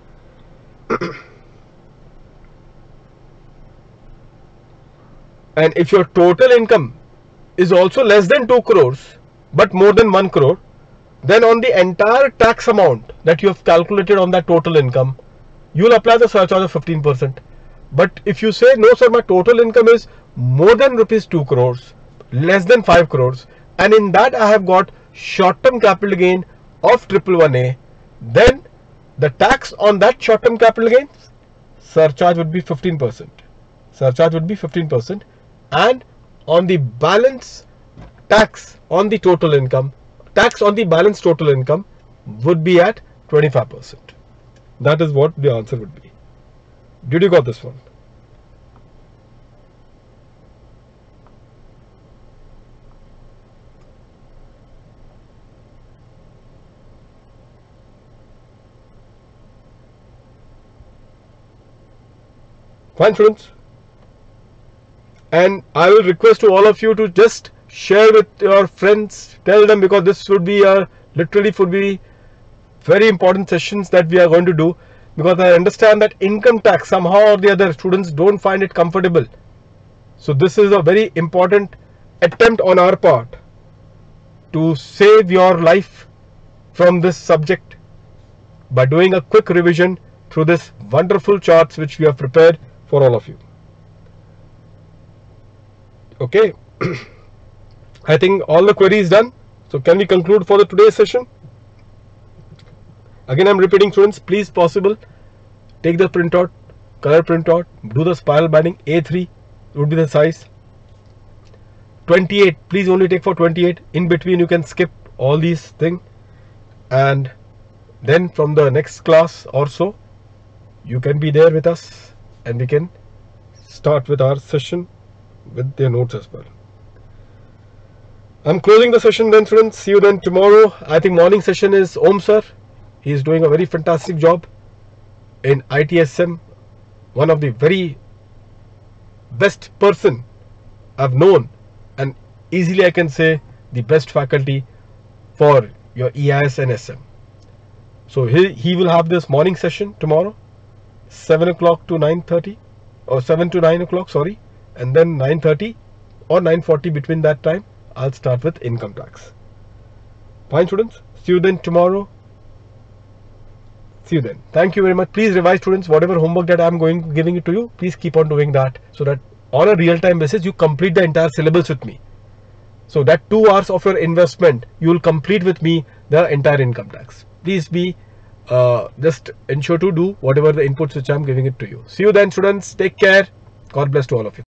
And if your total income is also less than 2 crores but more than 1 crore, then on the entire tax amount that you have calculated on that total income, you will apply the surcharge of 15%. But if you say, no sir, my total income is more than rupees 2 crores, less than 5 crores, and in that I have got short-term capital gain of 111A, then the tax on that short-term capital gain surcharge would be 15%. Surcharge would be 15%, and on the balance tax on the total income, tax on the balance total income would be at 25%. That is what the answer would be. Did you got this one? Fine students, and I will request to all of you to just share with your friends, tell them, because this would be literally would be very important sessions that we are going to do, because I understand that income tax somehow or the other students don't find it comfortable. So this is a very important attempt on our part to save your life from this subject by doing a quick revision through this wonderful charts which we have prepared for all of you. Okay. I think all the queries done. So can we conclude for the today's session? Again, I'm repeating, students, please possible take the printout, color printout, do the spiral binding. A3 would be the size. 28, please only take for 28. In between you can skip all these things, and then from the next class or so you can be there with us and we can start with our session with their notes as well. I'm closing the session then, students. See you then tomorrow. I think morning session is Om sir. He is doing a very fantastic job in ITSM, one of the very best person I've known, and easily I can say the best faculty for your EIS and SM. So he will have this morning session tomorrow, 7 o'clock to 9:30, or 7 to 9 o'clock, sorry, and then 9:30 or 9:40, between that time I'll start with income tax. Fine, students. See you then tomorrow. See you then. Thank you very much. Please revise, students, whatever homework that I'm giving it to you. Please keep on doing that, so that on a real-time basis you complete the entire syllabus with me. So that 2 hours of your investment you will complete with me the entire income tax. Please be just ensure to do whatever the inputs which I'm giving it to you. See you then, students. Take care. God bless to all of you.